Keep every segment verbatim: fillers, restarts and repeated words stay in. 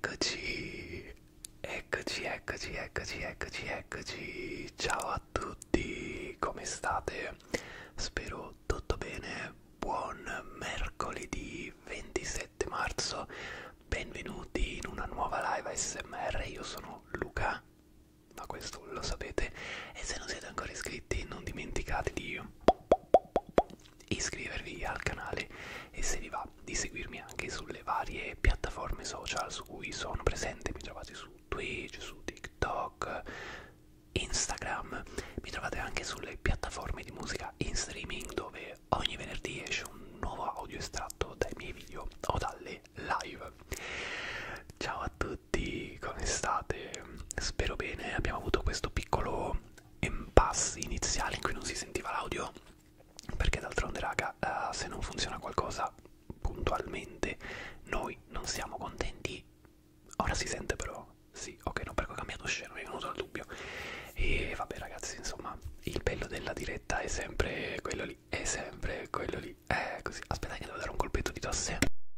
Eccoci, eccoci, eccoci, eccoci, eccoci, eccoci. Ciao a tutti, come state? Spero tutto bene. Buon mercoledì ventisette marzo. Benvenuti in una nuova live A S M R. Io sono Luca, ma questo lo sapete. E se non siete ancora iscritti, non dimenticate di iscrivervi al canale e se vi va di seguirmi anche sulle varie piattaforme social su cui sono presente. Mi trovate su Twitch, su TikTok, Instagram, mi trovate anche sulle piattaforme di musica in streaming dove ogni venerdì esce un nuovo audio estratto dai miei video o dalle live. Ciao a tutti, come state? Spero bene. Abbiamo avuto questo piccolo impasse iniziale in cui non si sentiva l'audio perché d'altronde raga, uh, se non funziona qualcosa puntualmente noi non siamo contenti. Ora si sente però, sì, ok, no, perché ho cambiato scena, mi è venuto il dubbio. E vabbè ragazzi, insomma, il bello della diretta è sempre quello lì, è sempre quello lì, è così. Aspetta che devo dare un colpetto di tosse.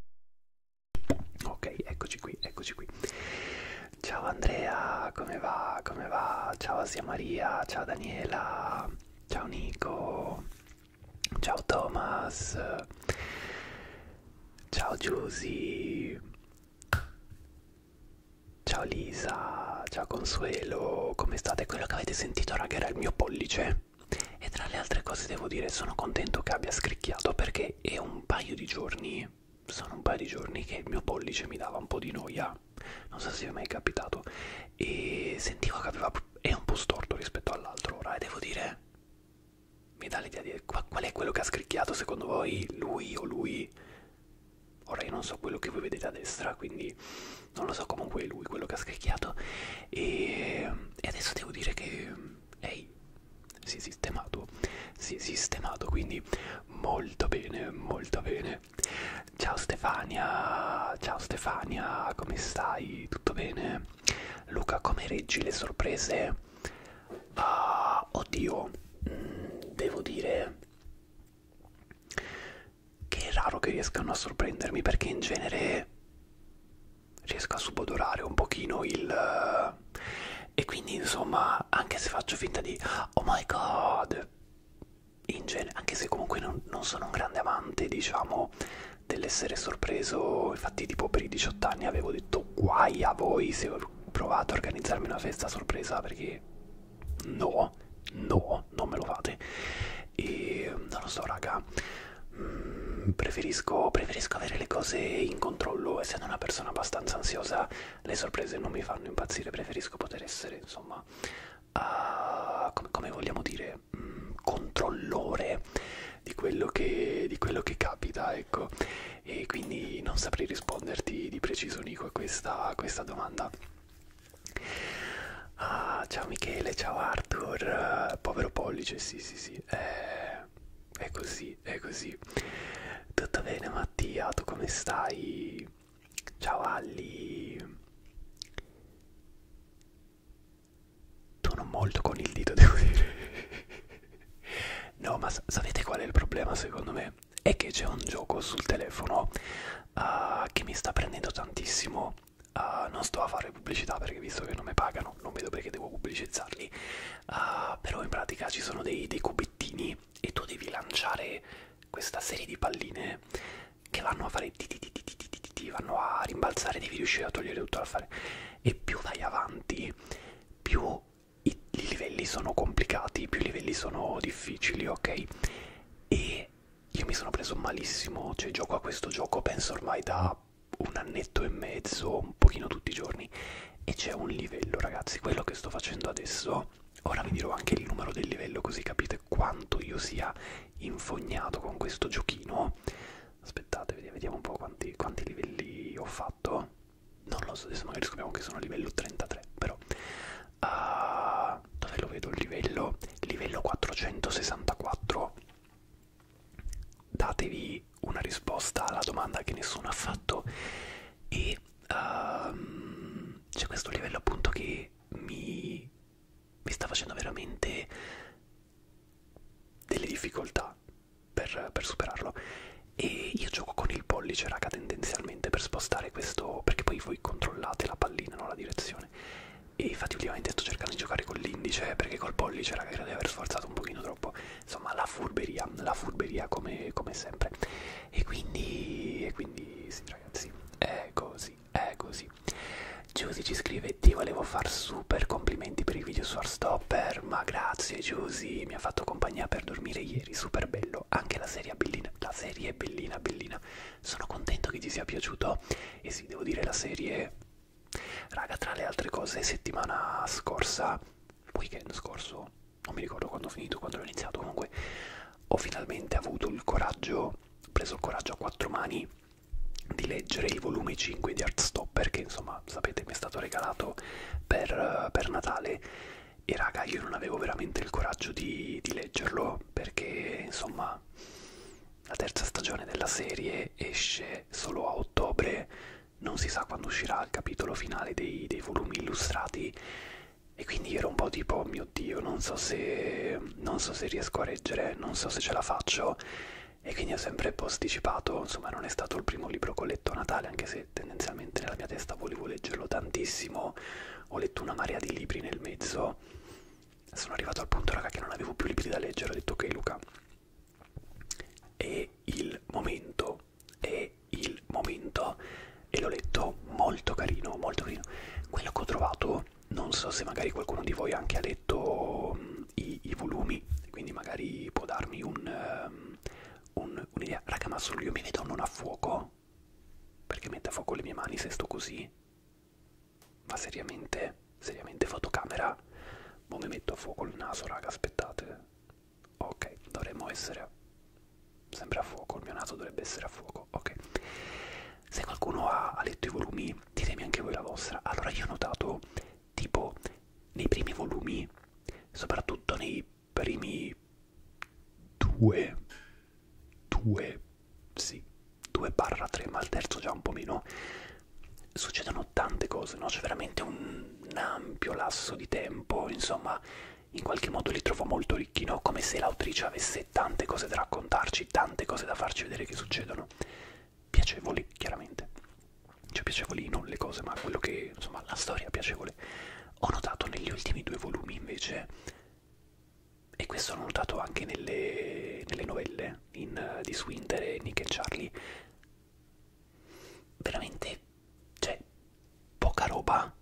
Ok, eccoci qui, eccoci qui. Ciao Andrea, come va? Come va? Ciao Asia Maria, ciao Daniela, ciao Nico, ciao Thomas, ciao Giusy, ciao Lisa, ciao Consuelo, come state? Quello che avete sentito raga era il mio pollice e tra le altre cose devo dire sono contento che abbia scricchiato perché è un paio di giorni, sono un paio di giorni che il mio pollice mi dava un po' di noia, non so se vi è mai capitato, e sentivo che aveva, è un po' storto rispetto all'altro ora e devo dire, mi dà l'idea di qual è quello che ha scricchiato secondo voi, lui o lui? Ora io non so quello che voi vedete a destra, quindi non lo so, comunque è lui quello che ha scricchiato e, e adesso devo dire che ehi, si è sistemato, si è sistemato, quindi molto bene, molto bene. Ciao Stefania, ciao Stefania, come stai? Tutto bene? Luca, come reggi le sorprese? Ah, oddio, mm, devo dire che è raro che riescano a sorprendermi perché in genere riesco a subodorare un pochino il... e quindi insomma anche se faccio finta di oh my god, in genere, anche se comunque non, non sono un grande amante diciamo dell'essere sorpreso, infatti tipo per i diciotto anni avevo detto guai a voi se ho provato a organizzarmi una festa sorpresa perché no, no, non me lo fate e non lo so raga. Mm, preferisco, preferisco avere le cose in controllo, essendo una persona abbastanza ansiosa le sorprese non mi fanno impazzire, preferisco poter essere insomma uh, come, come vogliamo dire mm, controllore di quello che, di quello che capita, ecco, e quindi non saprei risponderti di preciso Nico a questa, a questa domanda. Ah, ciao Michele, ciao Arthur, uh, povero pollice, sì sì sì, eh, è così, è così. Tutto bene Mattia, tu come stai? Ciao Alli. Tu non molto con il dito, devo dire. No, ma sapete qual è il problema secondo me? È che c'è un gioco sul telefono uh, che mi sta prendendo tantissimo. Uh, non sto a fare pubblicità perché visto che non mi pagano non vedo perché devo pubblicizzarli, uh, però in pratica ci sono dei, dei cubettini e tu devi lanciare questa serie di palline che vanno a fare ti ti ti ti ti ti ti, vanno a rimbalzare, devi riuscire a togliere tutto da fare e più vai avanti più i, i livelli sono complicati, più i livelli sono difficili, ok? E io mi sono preso malissimo, cioè gioco a questo gioco penso ormai da un annetto e mezzo, un pochino tutti i giorni, e c'è un livello ragazzi, quello che sto facendo adesso, ora vi dirò anche il numero del livello così capite quanto io sia infognato con questo giochino. Aspettate, vediamo un po' quanti, quanti livelli ho fatto, non lo so, adesso magari scopriamo che sono a livello trentatré, però uh, dove lo vedo il livello? Livello quattrocentosessantaquattro. Datevi una risposta alla domanda che nessuno ha fatto e um, c'è questo livello appunto che mi, mi sta facendo veramente delle difficoltà per, per superarlo e io gioco con il pollice raga tendenzialmente per spostare questo, perché poi poi voi controllate la pallina, non la direzione. E infatti ultimamente sto cercando di giocare con l'indice, perché col pollice raga credo di aver sforzato un pochino troppo. Insomma la furberia, la furberia come, come sempre. E quindi, e quindi sì ragazzi, è così, è così. Giusy ci scrive: ti volevo far super complimenti per il video su Heartstopper. Ma grazie Giusy, mi ha fatto compagnia per dormire ieri, super bello. Anche la serie è bellina, la serie è bellina, bellina. Sono contento che ti sia piaciuto. E sì, devo dire, la serie, raga, tra le altre cose, settimana scorsa, weekend scorso, non mi ricordo quando ho finito, quando l'ho iniziato, comunque ho finalmente avuto il coraggio, ho preso il coraggio a quattro mani di leggere il volume cinque di Heartstopper, che insomma sapete mi è stato regalato per, per Natale. E raga, io non avevo veramente il coraggio di, di leggerlo, perché insomma la terza stagione della serie esce solo a ottobre, non si sa quando uscirà il capitolo finale dei, dei volumi illustrati, e quindi io ero un po' tipo oh mio Dio, non so se non so se riesco a reggere, non so se ce la faccio. E quindi ho sempre posticipato, insomma non è stato il primo libro che ho letto a Natale, anche se tendenzialmente nella mia testa volevo leggerlo tantissimo. Ho letto una marea di libri nel mezzo, sono arrivato al punto raga che non avevo più libri da leggere, ho detto ok Luca, è il momento, è il momento, e l'ho letto, molto carino, molto carino. Quello che ho trovato, non so se magari qualcuno di voi anche ha letto um, i, i volumi, quindi magari può darmi un... Um, un'idea. Raga, ma solo io mi vedo non a fuoco? Perché mette a fuoco le mie mani se sto così? Ma seriamente? Seriamente fotocamera? Mo mi metto a fuoco il naso, raga, aspettate. Ok, dovremmo essere sempre a fuoco, il mio naso dovrebbe essere a fuoco, ok. Se qualcuno ha, ha letto i volumi, ditemi anche voi la vostra. Allora io ho notato, tipo, nei primi volumi, soprattutto nei primi due, due, sì, due barra tre, ma al terzo già un po' meno, succedono tante cose, no? C'è veramente un, un ampio lasso di tempo, insomma, in qualche modo li trovo molto ricchi, no? Come se l'autrice avesse tante cose da raccontarci, tante cose da farci vedere che succedono. Piacevoli, chiaramente. Cioè piacevoli non le cose, ma quello che, insomma, la storia piacevole. Ho notato negli ultimi due volumi, invece, e questo l'ho notato anche nelle, nelle novelle in, uh, di Swinter e Nick e Charlie, veramente, cioè, poca roba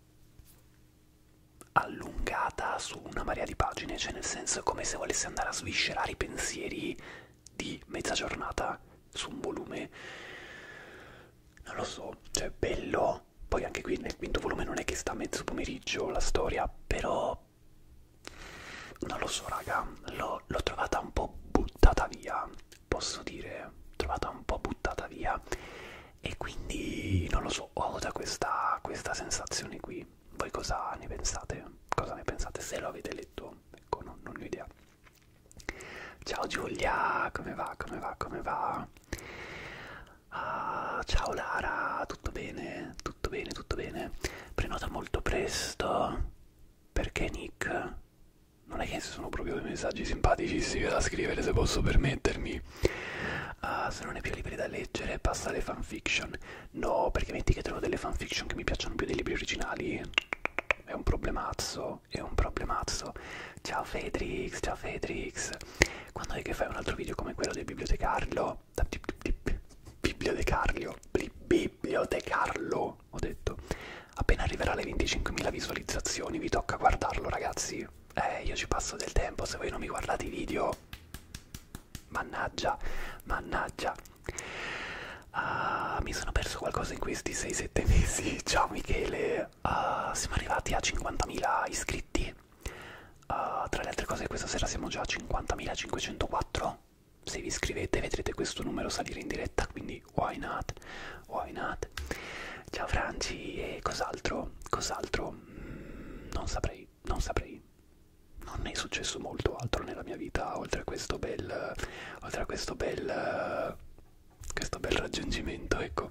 allungata su una marea di pagine, cioè nel senso come se volesse andare a sviscerare i pensieri di mezza giornata su un volume. Non lo so, cioè bello, poi anche qui nel quinto volume non è che sta a mezzo pomeriggio la storia, però non lo so raga, l'ho trovata un po' buttata via, posso dire, trovata un po' buttata via, e quindi non lo so, ho avuto questa, questa sensazione qui. Voi cosa ne pensate? Cosa ne pensate se lo avete letto? Ecco, non, non ho idea. Ciao Giulia, come va, come va, come va? Ah, ciao Lara, tutto bene? Tutto bene, tutto bene. Prenota molto presto. Perché Nick? Non è che sono proprio dei messaggi simpaticissimi da scrivere, se posso permettermi. Uh, se non hai più libri da leggere, passa alle fanfiction. No, perché metti che trovo delle fanfiction che mi piacciono più dei libri originali. È un problemazzo, è un problemazzo. Ciao Fedrix, ciao Fedrix. Quando è che fai un altro video come quello del bibliotecario? Bibliotecario, bibliotecarlo, ho detto. Appena arriverà alle venticinquemila visualizzazioni vi tocca guardarlo, ragazzi. Eh, io ci passo del tempo, se voi non mi guardate i video, mannaggia, mannaggia. Uh, mi sono perso qualcosa in questi sei sette mesi. Ciao Michele. Uh, siamo arrivati a cinquantamila iscritti. Uh, tra le altre cose questa sera siamo già a cinquantamilacinquecentoquattro. Se vi iscrivete vedrete questo numero salire in diretta, quindi why not, why not. Ciao Franci. E cos'altro? Cos'altro? Mm, non saprei, non saprei. Non è successo molto altro nella mia vita oltre a questo bel, oltre a questo bel, questo bel raggiungimento, ecco.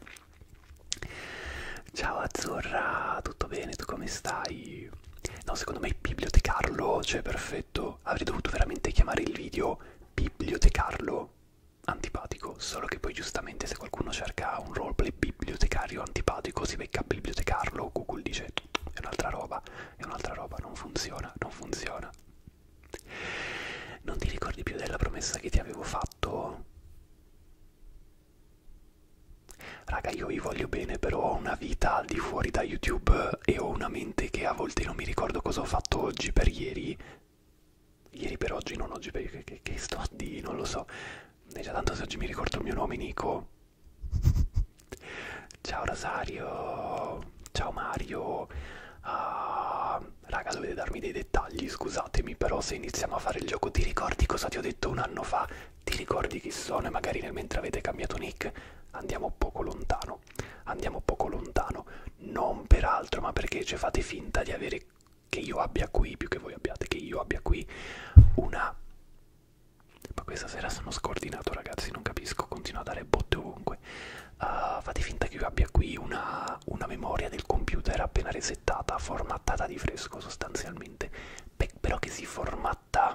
Ciao Azzurra, tutto bene? Tu come stai? No, secondo me bibliotecarlo, cioè perfetto. Avrei dovuto veramente chiamare il video bibliotecarlo. antipatico, solo che poi giustamente se qualcuno cerca un roleplay bibliotecario antipatico si becca a bibliotecarlo, Google dice è un'altra roba, è un'altra roba, non funziona, non funziona. Non ti ricordi più della promessa che ti avevo fatto? Raga, io vi voglio bene, però ho una vita al di fuori da YouTube e ho una mente che a volte non mi ricordo cosa ho fatto oggi per ieri. Ieri per oggi, non oggi per ieri, che, che sto a dire, non lo so. E già tanto se oggi mi ricordo il mio nome, Nico. Ciao Rosario, ciao Mario. Uh, raga, dovete darmi dei dettagli, scusatemi, però se iniziamo a fare il gioco, ti ricordi cosa ti ho detto un anno fa? Ti ricordi chi sono? E magari nel mentre avete cambiato nick andiamo poco lontano, andiamo poco lontano, non per altro, ma perché cioè, fate finta di avere, che io abbia qui, più che voi abbiate, che io abbia qui una... Ma questa sera sono scordinato, ragazzi, non capisco, continuo a dare botte ovunque. Uh, fate finta che io abbia qui una, una memoria del computer appena resettata, formattata di fresco sostanzialmente, Pe però che si formatta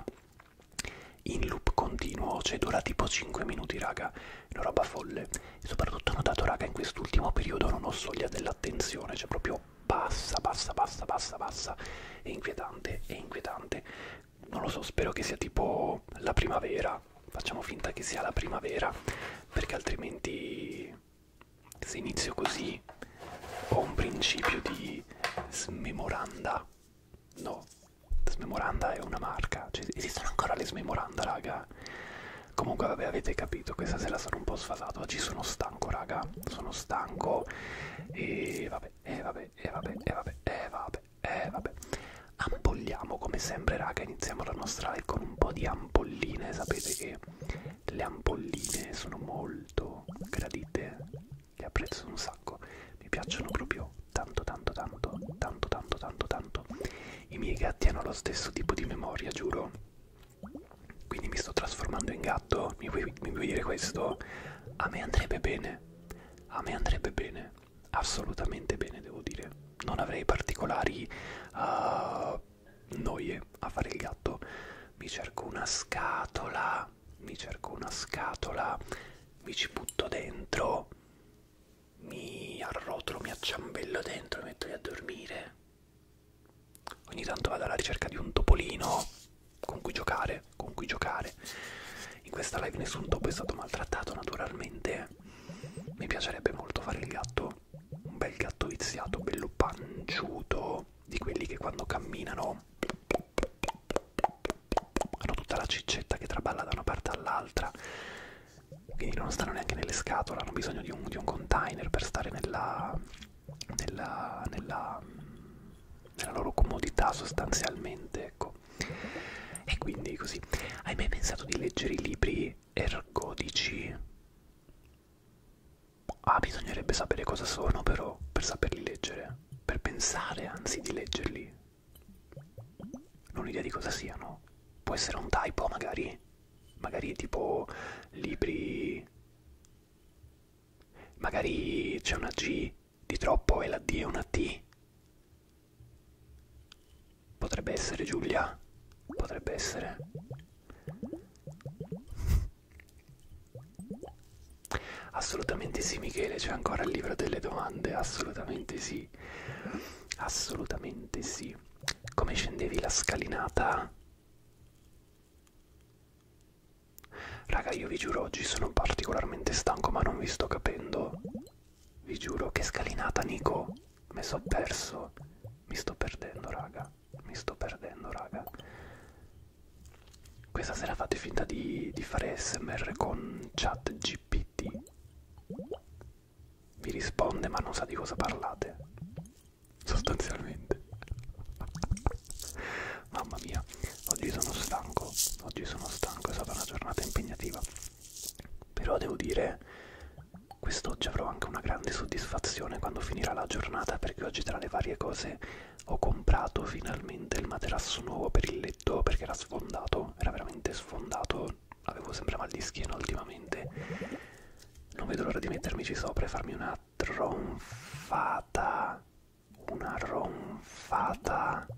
in loop continuo, cioè dura tipo cinque minuti, raga, è una roba folle. E soprattutto ho notato, raga, in quest'ultimo periodo non ho soglia dell'attenzione, cioè proprio bassa, bassa, bassa, bassa, bassa, è inquietante, è inquietante. Non lo so, spero che sia tipo la primavera, facciamo finta che sia la primavera, perché altrimenti se inizio così ho un principio di smemoranda. No, smemoranda è una marca, cioè esistono ancora le smemoranda, raga. Comunque vabbè, avete capito, questa sera sono un po' sfasato, oggi sono stanco, raga, sono stanco e vabbè, e vabbè, e vabbè, e vabbè, e vabbè, e vabbè. Ampolliamo come sempre, raga, iniziamo la nostra live con un po' di ampolline, sapete che le ampolline sono molto gradite, le apprezzo un sacco, mi piacciono proprio tanto tanto tanto, tanto tanto tanto tanto. I miei gatti hanno lo stesso tipo di memoria, giuro, quindi mi sto trasformando in gatto, mi vuoi, mi vuoi dire questo? A me andrebbe bene, a me andrebbe bene, assolutamente bene devo dire. Non avrei particolari uh, noie a fare il gatto. Mi cerco una scatola, mi cerco una scatola, mi ci butto dentro, mi arrotolo, mi acciambello dentro, mi metto lì a dormire. Ogni tanto vado alla ricerca di un topolino con cui giocare, con cui giocare. In questa live nessun topo è stato maltrattato, naturalmente. Mi piacerebbe molto fare il gatto. Un bel gatto viziato, bello panciuto, di quelli che quando camminano hanno tutta la ciccetta che traballa da una parte all'altra, quindi non stanno neanche nelle scatole, hanno bisogno di un, di un container per stare nella, nella, nella, nella loro comodità sostanzialmente, ecco. E quindi così. Hai mai pensato di leggere i libri ergodici? Ah, bisognerebbe sapere cosa sono però, per saperli leggere, per pensare anzi di leggerli. Non ho idea di cosa siano. Può essere un typo magari? Magari tipo libri... Magari c'è una G di troppo e la D è una T. Potrebbe essere, Giulia? Potrebbe essere. Assolutamente sì, Michele, c'è ancora il libro delle domande, assolutamente sì, assolutamente sì. Come scendevi la scalinata? Raga, io vi giuro, oggi sono particolarmente stanco, ma non vi sto capendo. Vi giuro, che scalinata, Nico? Mi sono perso, mi sto perdendo, raga, mi sto perdendo, raga. Questa sera fate finta di, di fare S M R con ChatGPT. Vi risponde ma non sa di cosa parlate, sostanzialmente. Mamma mia, oggi sono stanco, oggi sono stanco, è stata una giornata impegnativa. Però devo dire, quest'oggi avrò anche una grande soddisfazione quando finirà la giornata, perché oggi tra le varie cose ho comprato finalmente il materasso nuovo per il letto, perché era sfondato, era veramente sfondato, avevo sempre mal di schiena ultimamente. Non vedo l'ora di mettermici sopra e farmi una ronfata, una ronfata.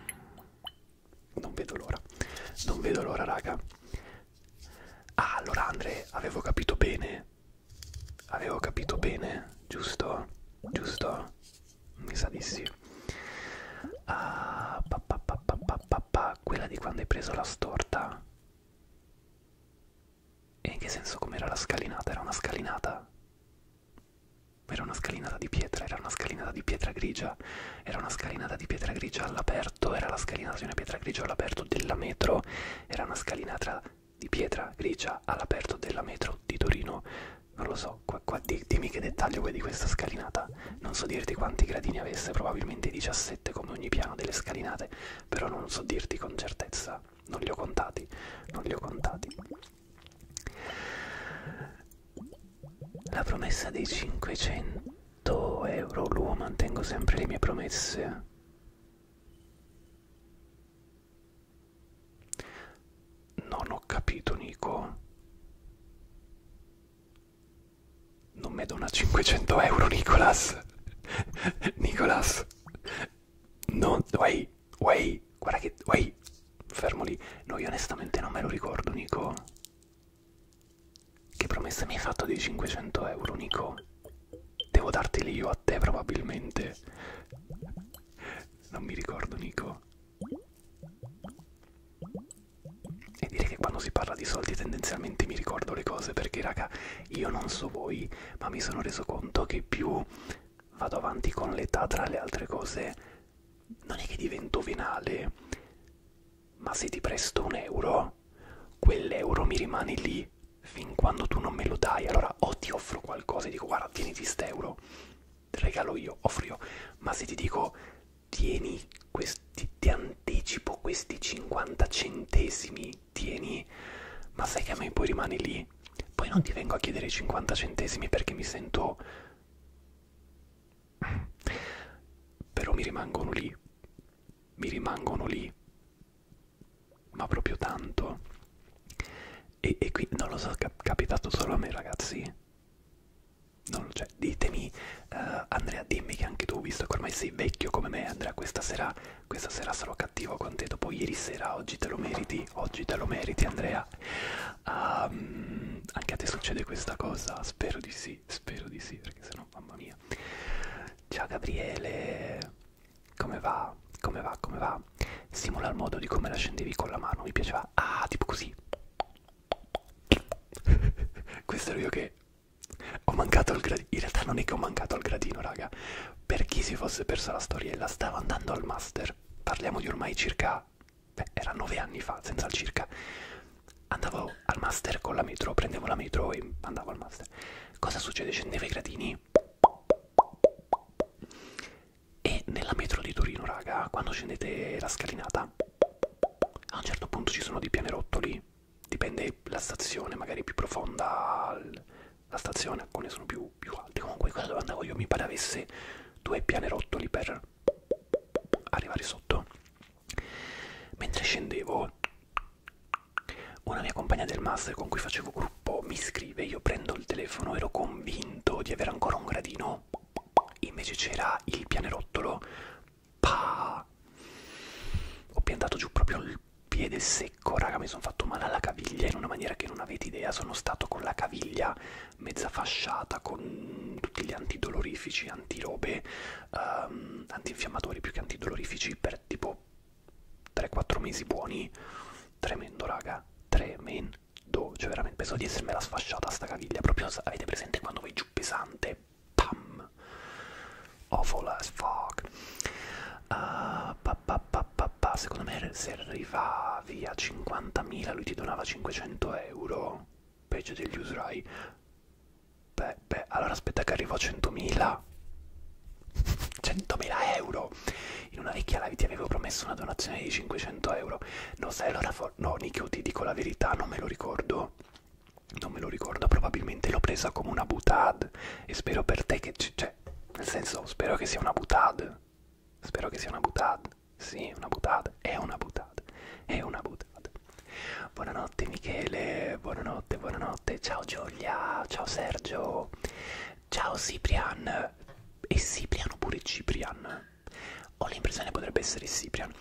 Non vedo l'ora, non vedo l'ora, raga. Ah, allora Amore, avevo capito bene? Avevo capito bene, giusto? Giusto? Mi sa di sì. Ah, pa, pa, pa, pa, pa, pa, pa. Quella di quando hai preso la storta. E in che senso com'era la scalinata? Era una scalinata? Era una scalinata di pietra, era una scalinata di pietra grigia, era una scalinata di pietra grigia all'aperto, era la scalinata di una pietra grigia all'aperto della metro, era una scalinata di pietra grigia all'aperto della metro di Torino. Non lo so, qua, qua, di, dimmi che dettaglio vuoi di questa scalinata. Non so dirti quanti gradini avesse, probabilmente diciassette come ogni piano delle scalinate, però non so dirti con certezza, non li ho contati, non li ho contati. La promessa dei cinquecento euro, l'uomo, mantengo sempre le mie promesse. Non ho capito, Nico. Non mi dona cinquecento euro, Nicolas. Nicolas. Non, wait, wait, guarda che, wait, fermo lì. No, io onestamente non me lo ricordo, Nico. Che promessa mi hai fatto di cinquecento euro, Nico? Devo darteli io a te, probabilmente. Non mi ricordo, Nico. E dire che quando si parla di soldi tendenzialmente mi ricordo le cose, perché, raga, io non so voi, ma mi sono reso conto che più vado avanti con l'età, tra le altre cose, non è che divento venale, ma se ti presto un euro, quell'euro mi rimane lì fin quando tu non me lo dai. Allora o ti offro qualcosa e dico guarda tieniti st'euro, regalo io, offro io, ma se ti dico tieni questi, ti anticipo questi cinquanta centesimi, tieni, ma sai che a me poi rimane lì, poi non ti vengo a chiedere i cinquanta centesimi perché mi sento, però mi rimangono lì, mi rimangono lì, ma proprio tanto. E, e qui non lo so, è capitato solo a me, ragazzi. Non, cioè, ditemi, uh, Andrea, dimmi che anche tu, visto che ormai sei vecchio come me, Andrea, questa sera, questa sera sarò cattivo con te. Dopo ieri sera, oggi te lo meriti, oggi te lo meriti, Andrea. Um, anche a te succede questa cosa? Spero di sì, spero di sì, perché sennò, mamma mia. Ciao Gabriele, come va? Come va? Come va? Simula il modo di come la scendevi con la mano, mi piaceva. Ah, tipo così. Questo ero io che ho mancato il gradino. In realtà non è che ho mancato il gradino, raga. Per chi si fosse persa la storiella, stavo andando al master. Parliamo di ormai circa, beh, era nove anni fa, senza il circa. Andavo al master con la metro, prendevo la metro e andavo al master. Cosa succede? Scendevo i gradini e nella metro di Torino, raga, quando scendete la scalinata, a un certo punto ci sono dei pianerottoli. Dipende la stazione, magari più profonda la stazione, alcune sono più, più alte. Comunque quella dove andavo io mi pare avesse due pianerottoli per arrivare sotto. Mentre scendevo, una mia compagna del master con cui facevo gruppo mi scrive, io prendo il telefono, ero convinto di avere ancora un gradino, invece c'era il pianerottolo, pa! Ho piantato giù proprio il piede secco, raga, mi sono fatto male alla caviglia in una maniera che non avete idea. Sono stato con la caviglia mezza fasciata, con tutti gli antidolorifici, antirobe, um, antinfiammatori più che antidolorifici per tipo tre quattro mesi buoni. Tremendo, raga, tremendo. Cioè veramente penso di essermela sfasciata sta caviglia. Proprio, avete presente quando vai giù pesante? Pam! Awful as fuck. Uh, pa, pa, pa, pa, pa. Secondo me se arrivavi a cinquantamila lui ti donava cinquecento euro, peggio degli usurai. Beh, beh, allora aspetta che arrivo a centomila. centomila euro. In una vecchia live ti avevo promesso una donazione di cinquecento euro. No, sai, allora no, Nico, ti dico la verità, non me lo ricordo. Non me lo ricordo, probabilmente l'ho presa come una butade. E spero per te che, cioè, nel senso, spero che sia una butade. Spero che sia una butade. Sì, una butade. È una butade. È una butade. Buonanotte Michele. Buonanotte, buonanotte. Ciao Giulia. Ciao Sergio. Ciao Ciprian. E Ciprian oppure Ciprian? Ho l'impressione potrebbe essere Ciprian.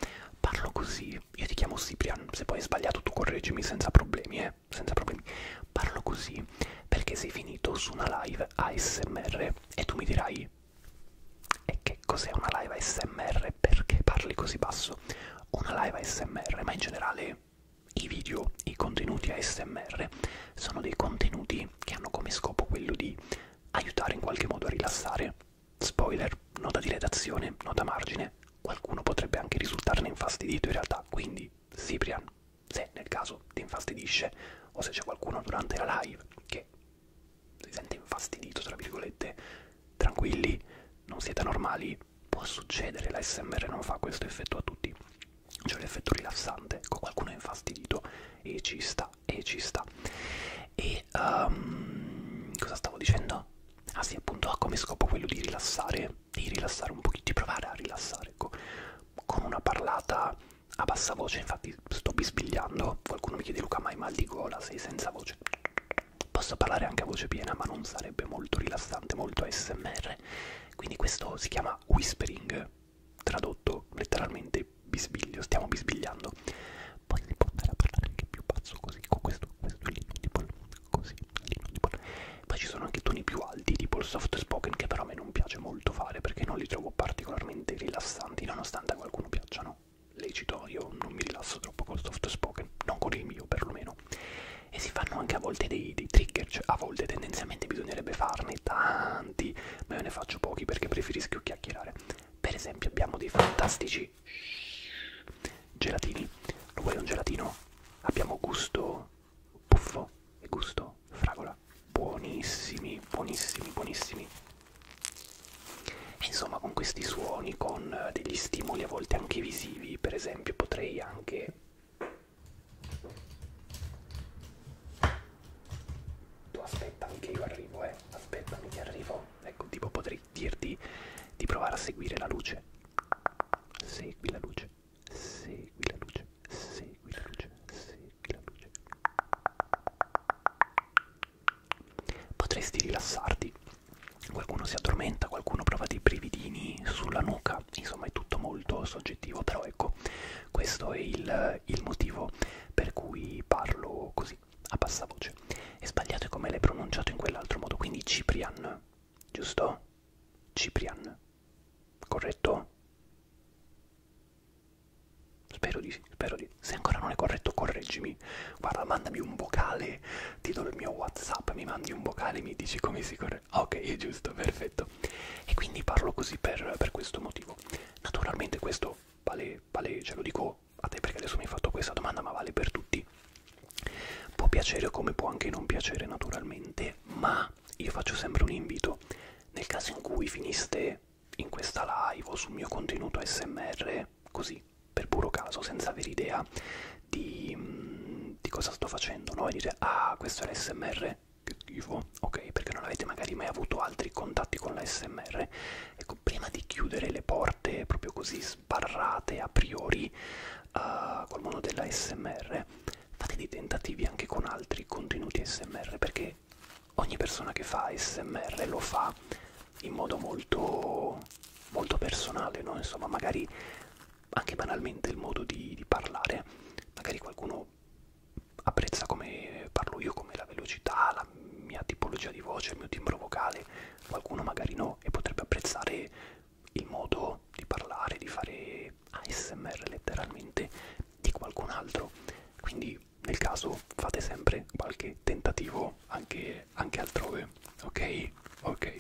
parlo così, io ti chiamo Ciprian, se poi hai sbagliato tu correggimi senza problemi, eh, senza problemi. Parlo così perché sei finito su una live A S M R e tu mi dirai: e che cos'è una live A S M R? Perché parli così basso? Una live A S M R, ma in generale i video, i contenuti A S M R sono dei contenuti che hanno come scopo quello di aiutare in qualche modo a rilassare. Spoiler, nota di redazione, nota margine, qualcuno potrebbe anche risultarne infastidito in realtà, quindi Ciprian, se nel caso ti infastidisce o se c'è qualcuno durante la live che si sente infastidito, tra virgolette, tranquilli, non siete normali, può succedere, la A S M R non fa questo effetto a tutti, cioè l'effetto rilassante, ecco, qualcuno è infastidito e ci sta, e ci sta. E um, cosa stavo dicendo? Ah sì, appunto, ha come scopo quello di rilassare, di rilassare un pochino, di provare a rilassare, ecco, con una parlata a bassa voce. Infatti sto bisbigliando, qualcuno mi chiede: Luca, ma hai mal di gola, sei senza voce? Posso parlare anche a voce piena, ma non sarebbe molto rilassante, molto A S M R, quindi questo si chiama whispering, tradotto letteralmente bisbiglio, stiamo bisbigliando. Poi si può andare a parlare anche più basso così, con questo, questo l'inaudible, così, l'inaudible. Poi ci sono anche toni più alti, tipo il soft spoken, che però a me non piace molto fare, perché non li trovo particolarmente rilassanti, nonostante a qualcuno piacciono. Lecito, io non mi rilasso troppo col soft spoken, non con il mio perlomeno. E si fanno anche a volte dei, dei trigger, cioè a volte tendenzialmente bisognerebbe farne tanti, ma io ne faccio pochi perché preferisco chiacchierare. Per esempio abbiamo dei fantastici gelatini. Lo vuoi un gelatino? Abbiamo gusto puffo e gusto fragola, buonissimi, buonissimi, buonissimi. E insomma, con questi suoni, con degli stimoli a volte anche visivi, per esempio potrei anche... Tu aspetta, anche io arrivo, eh, aspettami che arrivo. Ecco, tipo potrei dirti di provare a seguire la luce. Segui la luce, segui la luce, segui la luce, segui la luce. Potresti rilassarti. Qualcuno si addormenta, qualcuno prova dei brividini sulla nuca, insomma è tutto molto soggettivo, però ecco, questo è il, il motivo per cui parlo così, a bassa voce. È sbagliato come l'hai pronunciato in quell'altro modo, quindi Ciprian, giusto? Ciprian, corretto? Spero di sì, spero di sì. Se ancora non è corretto, correggimi. Guarda, mandami un vocale, ti do il mio WhatsApp, mi mandi un vocale e mi dici come si corregge. Ok, è giusto, perfetto. E quindi parlo così per, per questo motivo. Naturalmente questo vale, vale, ce lo dico a te perché adesso mi hai fatto questa domanda, ma vale per tutti. Può piacere come può anche non piacere, naturalmente, ma io faccio sempre un invito. Nel caso in cui finiste in questa live o sul mio contenuto A S M R, così, per puro caso, senza avere idea di, di cosa sto facendo, no? E dire: ah, questo è l'A S M R, che schifo, ok, perché non avete magari mai avuto altri contatti con l'A S M R. Ecco, prima di chiudere le porte proprio così sbarrate a priori uh, col mondo dell'A S M R, fate dei tentativi anche con altri contenuti A S M R, perché ogni persona che fa A S M R lo fa in modo molto, molto personale, no? Insomma, magari anche banalmente il modo di, di parlare, magari qualcuno apprezza come parlo io, come la velocità, la mia tipologia di voce, il mio timbro vocale, qualcuno magari no, e potrebbe apprezzare il modo di parlare, di fare A S M R letteralmente di qualcun altro. Quindi nel caso fate sempre qualche tentativo anche, anche altrove, ok? Ok.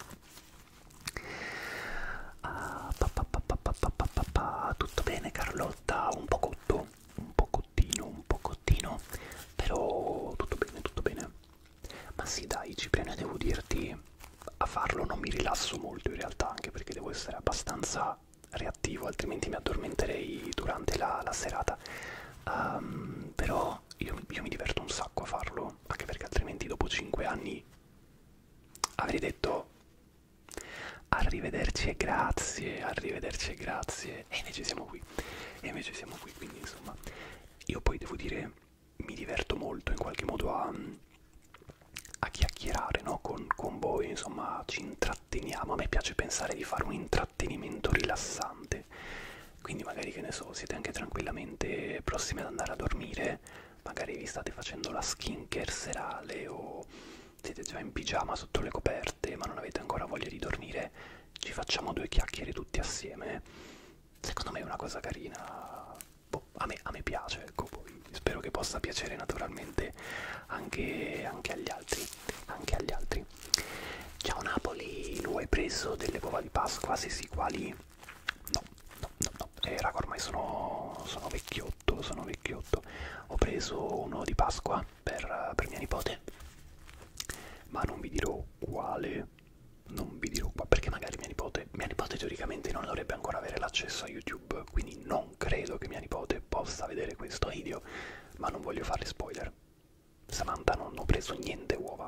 Ah, pa, pa, pa, pa, pa, pa, pa, pa, pa. Tutto bene Carlotta? Un po' cotto, un po' cottino, un po' cottino, però tutto bene, tutto bene. Ma sì dai Cipriano, devo dirti, a farlo non mi rilasso molto in realtà, anche perché devo essere abbastanza reattivo, altrimenti mi addormenterei durante la, la serata. Um, però io, io mi diverto un sacco a farlo, anche perché altrimenti dopo cinque anni avrei detto arrivederci e grazie, arrivederci e grazie, e invece siamo qui, e invece siamo qui, quindi insomma, io poi devo dire, mi diverto molto in qualche modo a, a chiacchierare, no? con, con voi, insomma, ci intratteniamo, a me piace pensare di fare un intrattenimento rilassante, quindi magari, che ne so, siete anche tranquillamente prossimi ad andare a dormire, magari vi state facendo la skincare serale o siete già in pigiama sotto le coperte ma non avete ancora voglia di dormire, ci facciamo due chiacchiere tutti assieme. Secondo me è una cosa carina, boh, a me, a me piace, ecco, poi spero che possa piacere naturalmente anche, anche agli altri, anche agli altri. Ciao Napoli, lo hai preso delle uova di Pasqua? Se sì, quali? No, no, no, no, eh, raga, ormai sono, sono vecchiotto, sono vecchiotto. Ho preso uno di Pasqua per, per mia nipote, ma non vi dirò quale, non vi dirò qua, perché magari mia nipote, mia nipote teoricamente non dovrebbe ancora avere l'accesso a YouTube, quindi non credo che mia nipote possa vedere questo video, ma non voglio fare spoiler. Samantha, non ho preso niente uova.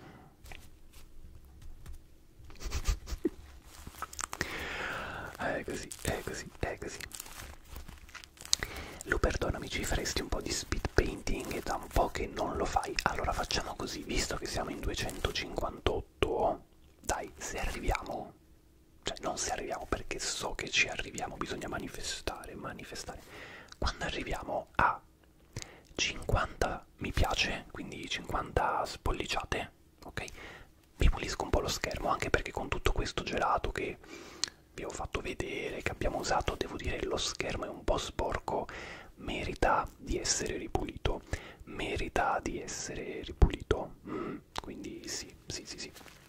È così, è così, è così. Lu, perdonami, ci faresti un po' di speed painting? È da un po' che non lo fai. Allora facciamo così, visto che siamo in duecentocinquantotto, dai, se arriviamo, cioè non se arriviamo perché so che ci arriviamo, bisogna manifestare, manifestare. Quando arriviamo a cinquanta mi piace, quindi cinquanta spolliciate, ok? Vi pulisco un po' lo schermo, anche perché con tutto questo gelato che vi ho fatto vedere, che abbiamo usato, devo dire lo schermo è un po' sporco, merita di essere ripulito, merita di essere ripulito, mm, quindi sì, sì, sì, sì.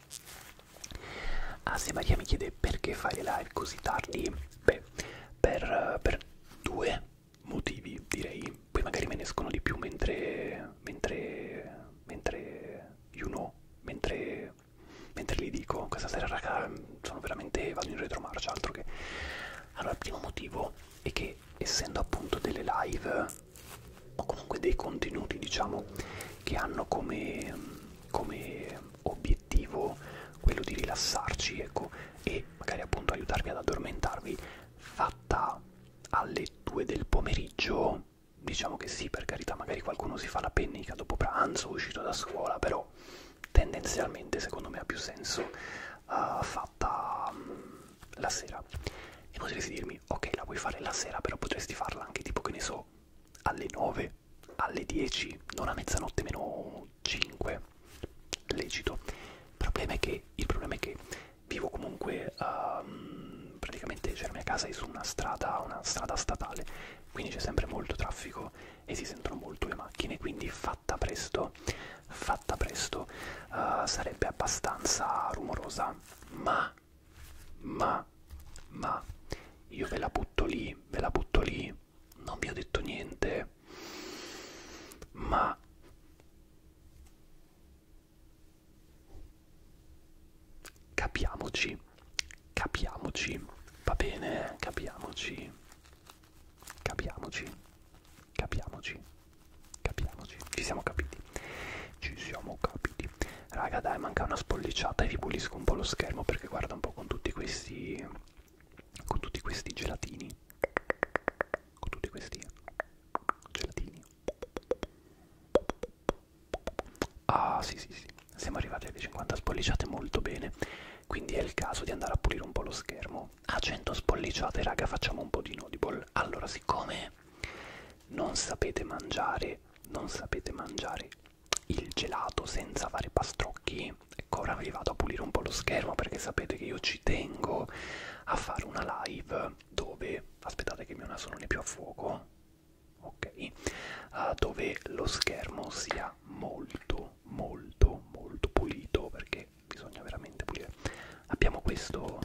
Ah, se Maria mi chiede perché fai le live così tardi, beh, per, per due motivi direi, poi magari me ne escono di più mentre, mentre, mentre, you know, mentre, mentre li dico. Questa sera, raga, sono veramente, vado in retromarcia, altro che. Allora, il primo motivo è che essendo appunto delle live o comunque dei contenuti, diciamo, che hanno come, come obiettivo quello di rilassarci, ecco, e magari appunto aiutarvi ad addormentarvi, fatta alle due del pomeriggio, diciamo che sì, per carità, magari qualcuno si fa la pennica dopo pranzo, uscito da scuola, però tendenzialmente secondo me ha più senso uh, fatta um, la sera. E potresti dirmi, ok, la vuoi fare la sera, però potresti farla anche tipo, che ne so, alle nove, alle dieci, non a mezzanotte meno cinque, lecito. Il problema è che, il problema è che vivo comunque, um, praticamente, cioè la mia casa è su una strada, una strada statale, quindi c'è sempre molto traffico e si sentono molto le macchine, quindi fatta presto, fatta presto, uh, sarebbe abbastanza rumorosa, ma, ma, ma, io ve la butto lì, ve la butto lì, non vi ho detto niente, ma capiamoci, capiamoci, va bene, capiamoci, capiamoci, capiamoci, capiamoci, ci siamo capiti, ci siamo capiti. Raga, dai, manca una spolliciata e vi pulisco un po' lo schermo, perché guarda un po' con tutti questi, con tutti questi gelatini, con tutti questi gelatini. Ah, sì, sì, sì, siamo arrivati alle cinquanta spolliciate, molto bene. Quindi è il caso di andare a pulire un po' lo schermo. A cento spolliciate, raga, facciamo un po' di inaudible. Allora, siccome non sapete mangiare, non sapete mangiare il gelato senza fare pastrocchi, ecco, ora vi vado a pulire un po' lo schermo, perché sapete che io ci tengo a fare una live dove, aspettate che il mio naso non è più a fuoco, ok, uh, dove lo schermo sia molto, molto, molto pulito, perché bisogna veramente pulire. Abbiamo questo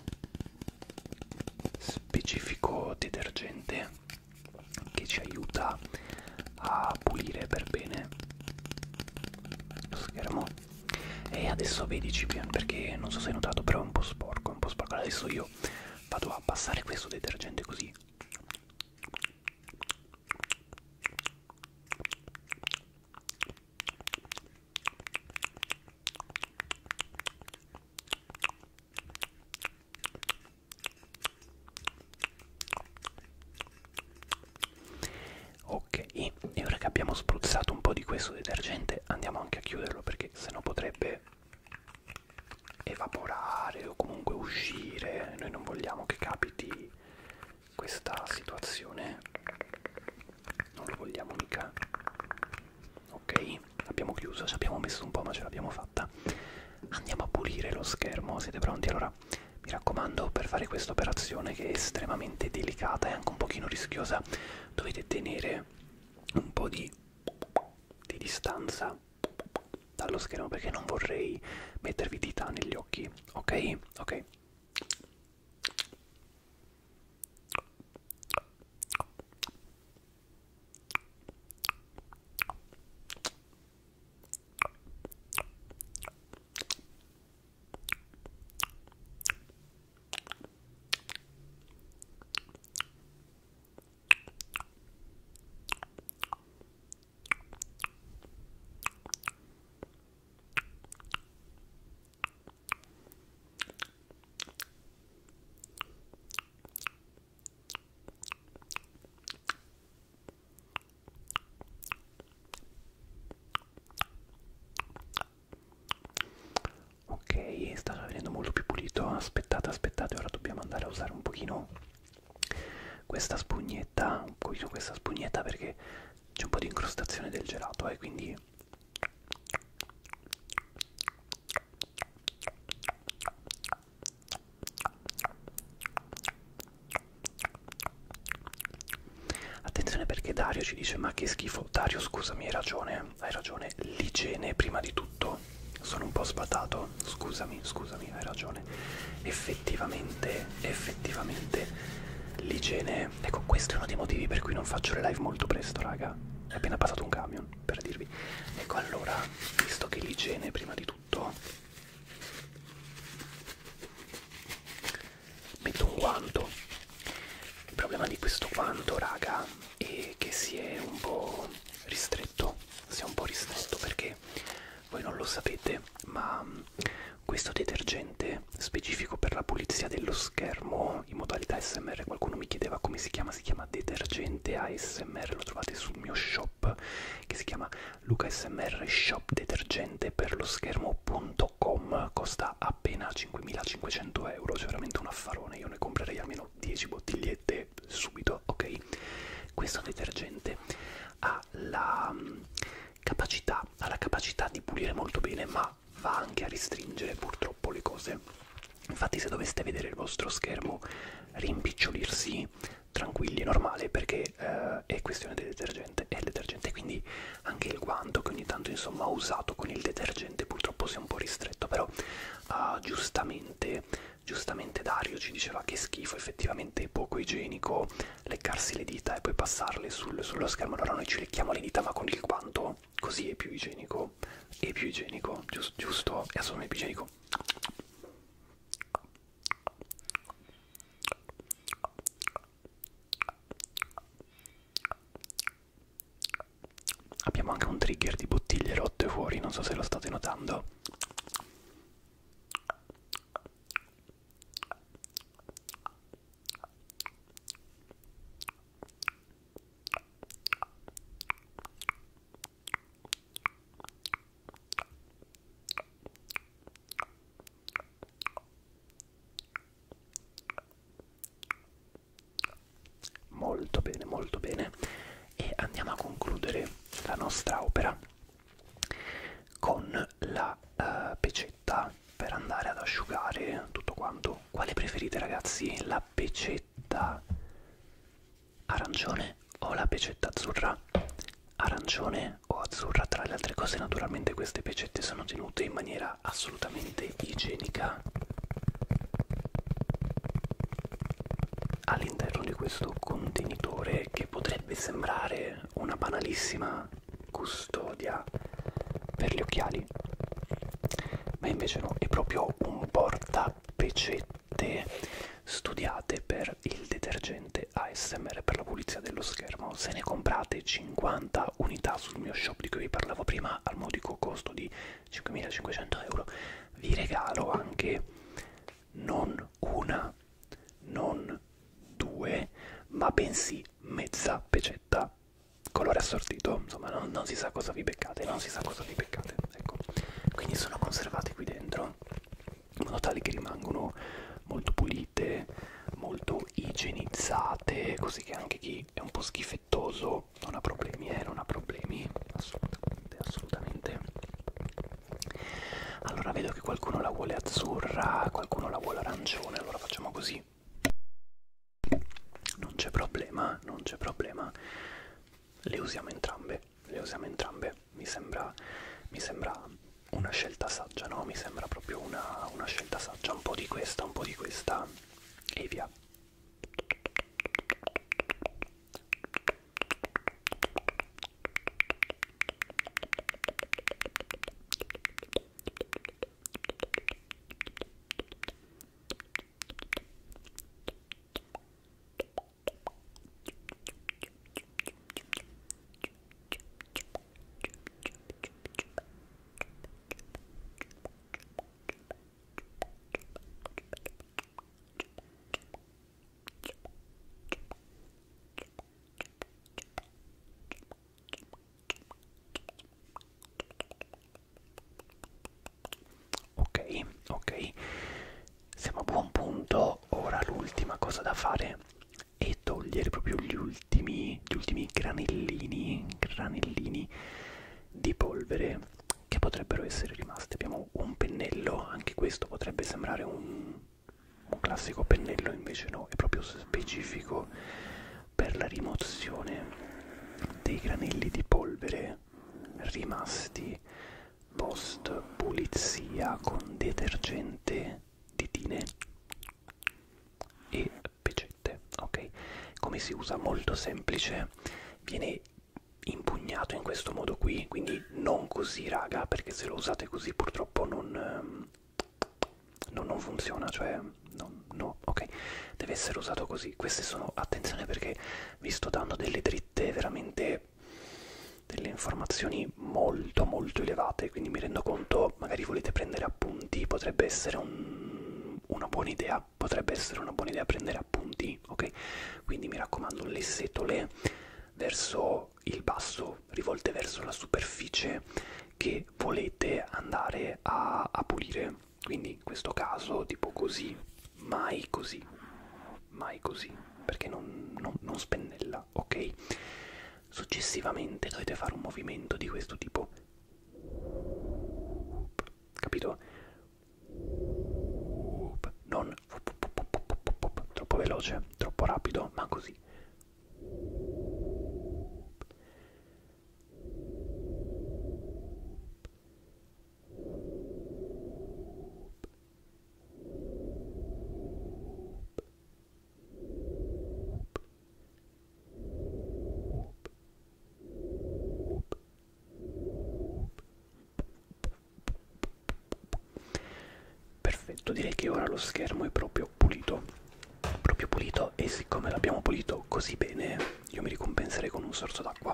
specifico detergente che ci aiuta a pulire per bene lo schermo. E adesso vedici, perché non so se hai notato, però è un po' sporco, è un po' sporco. Adesso io vado a passare questo detergente così. Ok, e ora che abbiamo spruzzato un po' di questo detergente andiamo anche a chiuderlo, perché sennò potrebbe evaporare o comunque uscire. Noi non vogliamo che capiti questa situazione, non lo vogliamo mica. Ok, abbiamo chiuso, ci abbiamo messo un po' ma ce l'abbiamo fatta. Andiamo a pulire lo schermo, siete pronti? Allora mi raccomando, per fare questa operazione che è estremamente delicata e anche un pochino rischiosa, dovete tenere un po' di, di distanza dallo schermo perché non vorrei mettervi dita negli occhi, ok? Ok. Ok, sta venendo molto più pulito. Aspettate, aspettate, ora dobbiamo andare a usare un pochino questa spugnetta, un pochino questa spugnetta perché c'è un po' di incrostazione del gelato, e eh, quindi attenzione perché Dario ci dice ma che schifo. Dario, scusami, hai ragione, hai ragione, l'igiene prima di tutto. Sono un po' sbadato, scusami, scusami, hai ragione. Effettivamente, effettivamente l'igiene, ecco, questo è uno dei motivi per cui non faccio le live molto presto, raga. È appena passato un camion, per dirvi. Ecco, allora, visto che l'igiene prima di tutto, metto un guanto. Il problema di questo guanto, raga, è che si è un po' ristretto, si è un po' ristretto perché voi non lo sapete, ma questo detergente specifico per la pulizia dello schermo in modalità A S M R, qualcuno mi chiedeva come si chiama, si chiama detergente A S M R, lo trovate sul mio shop che si chiama Luca A S M R Shop Detergente per lo schermo punto com, costa appena cinquemilacinquecento euro, cioè veramente un affarone, io ne comprerei almeno dieci bottigliette subito, ok? Questo detergente ha la capacità, ha la capacità di pulire molto bene, ma va anche a restringere purtroppo le cose. Infatti se doveste vedere il vostro schermo rimpicciolirsi, tranquilli, è normale perché eh, è questione del detergente, è il detergente, quindi anche il guanto che ogni tanto insomma ho usato con il detergente purtroppo si è un po' ristretto, però uh, giustamente, giustamente Dario ci diceva che schifo, effettivamente è poco igienico leccarsi le dita e poi passarle sul, sullo schermo. Allora noi ci lecchiamo le dita ma con il guanto, così è più igienico, è più igienico, giusto, giusto, è assolutamente più igienico. Abbiamo anche un trigger di bottiglie rotte fuori, non so se lo state notando. Molto bene, molto bene. E andiamo a concludere la nostra opera con la uh, pecetta per andare ad asciugare tutto quanto. Quale preferite, ragazzi? La pecetta arancione o la pecetta azzurra? Arancione o azzurra? Tra le altre cose, naturalmente queste pecette sono tenute in maniera assolutamente igienica all'interno di questo contenitore che potrebbe sembrare una banalissima custodia per gli occhiali, ma invece no, è proprio un portapecette studiate per il detergente A S M R per la pulizia dello schermo. Se ne comprate cinquanta unità sul mio shop di cui vi parlavo prima al modico costo di cinquemilacinquecento euro, vi regalo anche non una, non due, ma bensì mezza pecetta, colore assortito, insomma non, non si sa cosa vi beccate, non si sa cosa vi beccate, ecco. Quindi sono conservate qui dentro in modo tale che rimangono molto pulite, molto igienizzate, così che anche chi è un po' schifettoso non ha problemi, eh, non ha problemi, assolutamente, assolutamente. Allora vedo che qualcuno la vuole azzurra, qualcuno la vuole arancione, allora facciamo così. Non c'è problema, non c'è problema. Le usiamo entrambe, le usiamo entrambe. Mi sembra, mi sembra una scelta saggia, no? Mi sembra proprio una, una scelta saggia. Un po' di questa, un po' di questa e via. Ok, ok, siamo a buon punto. Ora l'ultima cosa da fare è togliere proprio gli ultimi, gli ultimi granellini, granellini di polvere che potrebbero essere rimasti. Abbiamo un pennello, anche questo potrebbe sembrare un, un classico pennello, invece no, è proprio specifico per la rimozione dei granelli di polvere rimasti post pulizia con detergente, ditine e pecette. Ok, come si usa? Molto semplice, viene impugnato in questo modo qui, quindi non così raga, perché se lo usate così purtroppo non, non, non funziona, cioè no, no, ok, deve essere usato così. Queste sono, attenzione perché vi sto dando delle dritte veramente, delle informazioni molto molto elevate, quindi mi rendo conto, magari volete prendere appunti, potrebbe essere un, una buona idea, potrebbe essere una buona idea prendere appunti, ok? Quindi mi raccomando, le setole verso il basso, rivolte verso la superficie che volete andare a, a pulire, quindi in questo caso tipo così, mai così, mai così, perché non, non, non spennella, ok? Successivamente dovete fare un movimento di questo tipo, capito? Non troppo veloce, troppo rapido, ma così. Perfetto, direi che ora lo schermo è proprio pulito, proprio pulito, e siccome l'abbiamo pulito così bene, io mi ricompenserei con un sorso d'acqua.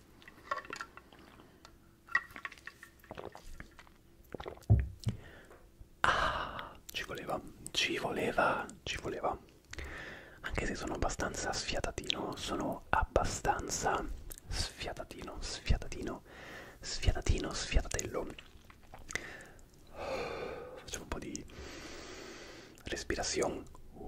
Ah, ci voleva, ci voleva, ci voleva. Anche se sono abbastanza sfiatatino, sono abbastanza sfiatatino, sfiatatino, sfiatatino, sfiatatello. Facciamo un po' di respirazione.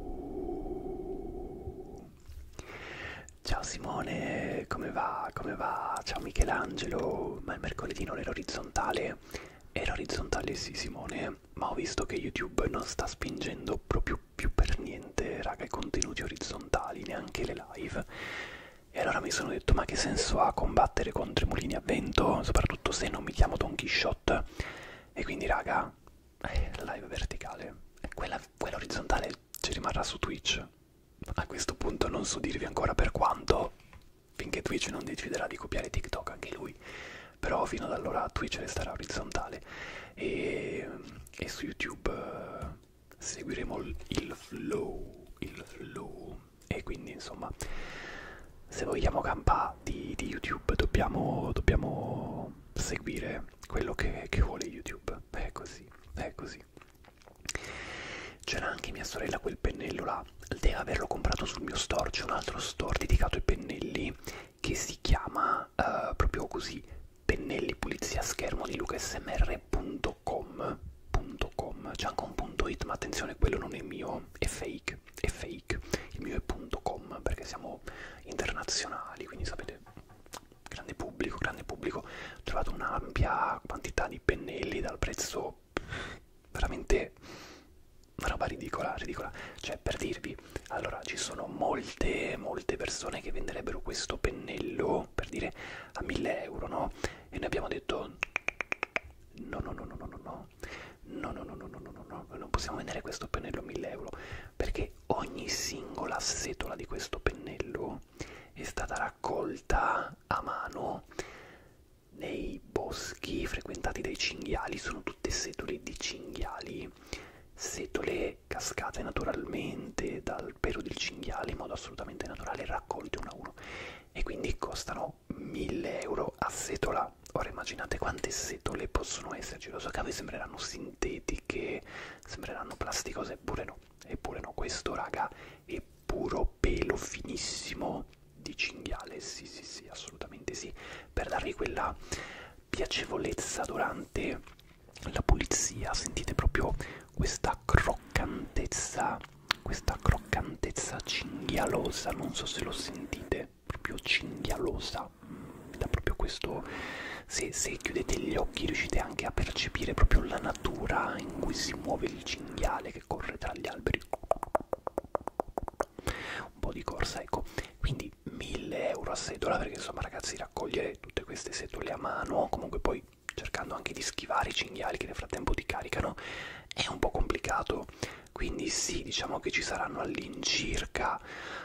Ciao Simone, come va? Come va? Ciao Michelangelo, ma il mercoledì non era orizzontale? Era orizzontale sì Simone, ma ho visto che YouTube non sta spingendo proprio più per niente, raga, i contenuti orizzontali, neanche le live. E allora mi sono detto, ma che senso ha combattere contro i mulini a vento, soprattutto se non mi chiamo Don Quixote? E quindi raga, eh, la live verticale, quella, quella orizzontale ci rimarrà su Twitch. A questo punto non so dirvi ancora per quanto, finché Twitch non deciderà di copiare TikTok anche lui, però fino ad allora Twitch resterà orizzontale e, e su YouTube uh, seguiremo il, il flow, il flow, e quindi insomma se vogliamo campare di, di YouTube dobbiamo, dobbiamo seguire quello che, che vuole YouTube, è così, è così. C'era anche mia sorella quel pennello là, deve averlo comprato sul mio store, c'è un altro store dedicato ai pennelli che si chiama uh, proprio così, pennelli pulizia schermo di lucasmr punto com, c'è anche un punto punto it, ma attenzione, quello non è mio, è fake, è fake, il mio è punto com, perché siamo internazionali, quindi sapete, grande pubblico, grande pubblico. Ho trovato un'ampia quantità di pennelli dal prezzo veramente una roba ridicola, ridicola. Cioè, per dirvi, allora ci sono molte, molte persone che venderebbero questo pennello, per dire, a mille euro, no? E noi abbiamo detto no, no, no, no, no, no, no, no, no, no, no, no, no, no, no, non possiamo vendere questo pennello a mille euro, perché ogni singola setola di questo pennello è stata raccolta a mano nei boschi frequentati dai cinghiali. Sono tutte setole di cinghiali, setole cascate naturalmente dal pelo del cinghiale in modo assolutamente naturale, raccolte uno a uno, e quindi costano mille euro a setola. Ora immaginate quante setole possono esserci. Lo so che a voi sembreranno sintetiche, sembreranno plasticose, eppure no, eppure no, questo raga è puro pelo finissimo di cinghiale, sì sì sì, assolutamente sì, per darvi quella piacevolezza durante la pulizia. Sentite proprio questa croccantezza, questa croccantezza cinghialosa, non so se lo sentite, proprio cinghialosa, mi dà proprio questo, se, se chiudete gli occhi riuscite anche a percepire proprio la natura in cui si muove il cinghiale che corre tra gli alberi, un po' di corsa, ecco. Quindi mille euro a setola, perché insomma ragazzi, raccogliere tutte queste setole a mano, comunque poi cercando anche di schivare i cinghiali che nel frattempo ti caricano, è un po' complicato. Quindi sì, diciamo che ci saranno all'incirca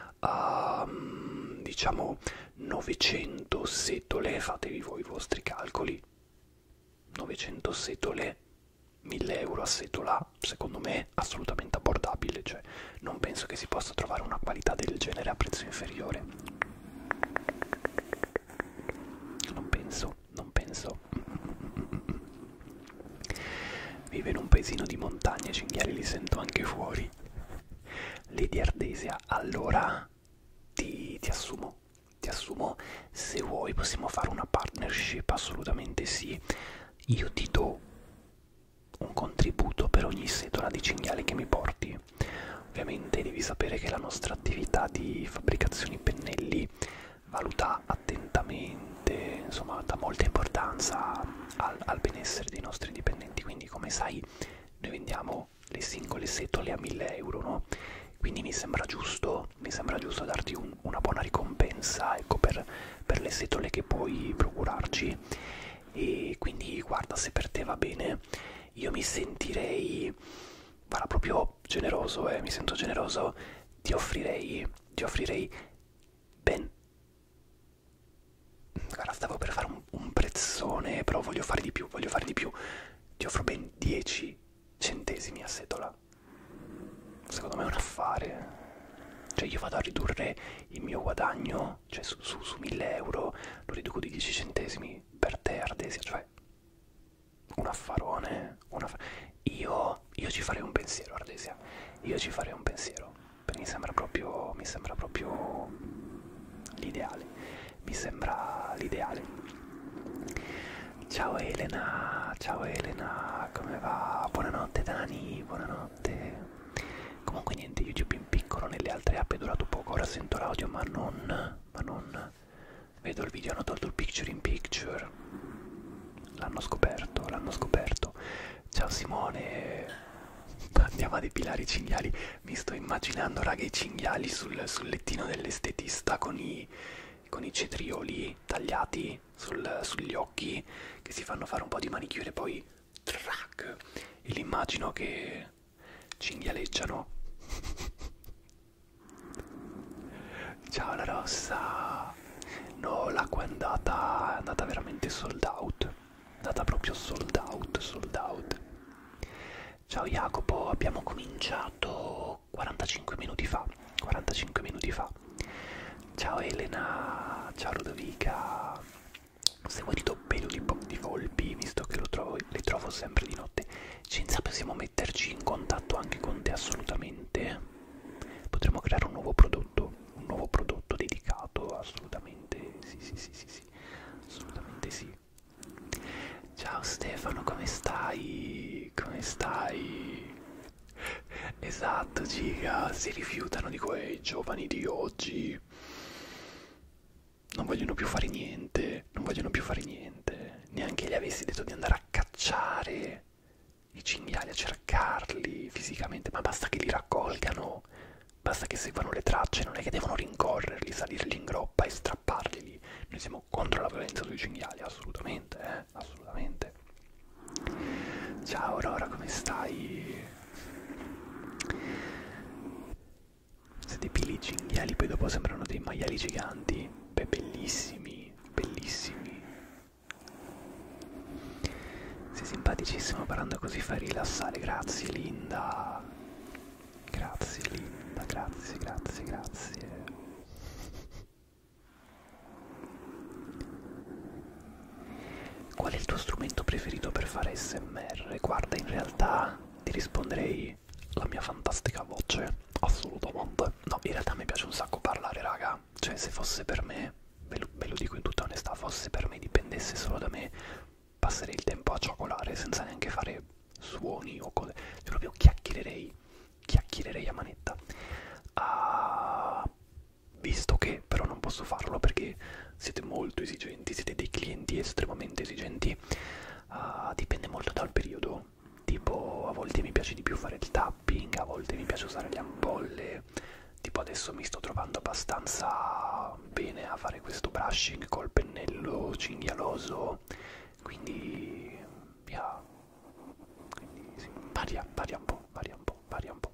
uh, diciamo novecento setole, fatevi voi i vostri calcoli, novecento setole, mille euro a setola, secondo me assolutamente abbordabile, cioè non penso che si possa trovare una qualità del genere a prezzo inferiore. Non penso, non penso. Vive in un paesino di montagna, i cinghiali li sento anche fuori. Lady Ardesia, allora ti, ti assumo, ti assumo, se vuoi possiamo fare una partnership, assolutamente sì. Io ti do un contributo per ogni setola di cinghiale che mi porti. Ovviamente devi sapere che la nostra attività di fabbricazione pennelli valuta attentamente, insomma dà molta importanza al, al benessere dei nostri dipendenti, quindi come sai noi vendiamo le singole setole a mille euro, no? Quindi mi sembra giusto, mi sembra giusto darti un, una buona ricompensa, ecco, per, per le setole che puoi procurarci. E quindi guarda, se per te va bene, io mi sentirei, guarda, proprio generoso, eh, mi sento generoso, ti offrirei, ti offrirei ben, guarda, stavo per fare un, un prezzone, però voglio fare di più, voglio fare di più, ti offro ben dieci centesimi a setola. Secondo me è un affare, cioè io vado a ridurre il mio guadagno, cioè su, su, su mille euro lo riduco di dieci centesimi per te Ardesia, cioè un affarone, un aff... io, io ci farei un pensiero Ardesia, io ci farei un pensiero, perché mi sembra proprio, mi sembra proprio l'ideale, mi sembra l'ideale. Ciao Elena, ciao Elena, come va? Buonanotte Dani, buonanotte. Comunque niente, YouTube in piccolo, nelle altre app è durato poco, ora sento l'audio ma non, ma non vedo il video, hanno tolto il picture in picture, l'hanno scoperto, l'hanno scoperto. Ciao Simone, andiamo a depilare i cinghiali, mi sto immaginando raga i cinghiali sul, sul lettino dell'estetista con i, con i cetrioli tagliati sul, sugli occhi che si fanno fare un po' di manicure, poi track, e l'immagino che cinghialeggiano. Ciao la rossa. No, l'acqua è andata, è andata veramente sold out, è andata proprio sold out, sold out. Ciao Jacopo, abbiamo cominciato quarantacinque minuti fa, quarantacinque minuti fa. Ciao Elena, ciao Ludovica. Se vuoi ti do pelo di, di volpi, visto che lo trovo, le trovo sempre di notte. Cinzia, possiamo metterci in contatto anche con te assolutamente. Potremmo creare un nuovo prodotto, un nuovo prodotto dedicato, assolutamente, sì sì sì sì sì, assolutamente sì. Ciao Stefano, come stai? Come stai? Esatto, giga, si rifiutano di quei giovani di oggi. Non vogliono più fare niente, non vogliono più fare niente. Neanche gli avessi detto di andare a cacciare i cinghiali, a cercarli fisicamente, ma basta che li raccolgano, basta che seguano le tracce, non è che devono rincorrerli, salirli in groppa e strapparli. Noi siamo contro la violenza sui cinghiali, assolutamente, eh, assolutamente. Ciao Aurora, come stai? Se depili i cinghiali poi dopo sembrano dei maiali giganti. Beh, bellissimi, bellissimi. Sei simpaticissimo parlando così, fai rilassare. Grazie Linda. Grazie Linda, grazie, grazie, grazie. Qual è il tuo strumento preferito per fare A S M R? Guarda, in realtà ti risponderei la mia fantastica voce. Assolutamente. No, in realtà mi piace un sacco parlare, raga. Cioè, se fosse per me, ve lo, ve lo dico in tutta onestà, fosse per me, dipendesse solo da me, passerei il tempo a cioccolare senza neanche fare suoni o cose. Cioè, proprio chiacchiererei, chiacchiererei a manetta. Ah, visto che però non posso farlo perché siete molto esigenti, siete dei clienti estremamente esigenti, uh, dipende molto dal periodo. Tipo, a volte mi piace di più fare il tapping, a volte mi piace usare le ampolle. Tipo adesso mi sto trovando abbastanza bene a fare questo brushing col pennello cinghialoso, quindi yeah. Quindi sì, varia, varia un po', varia un po', varia un po'.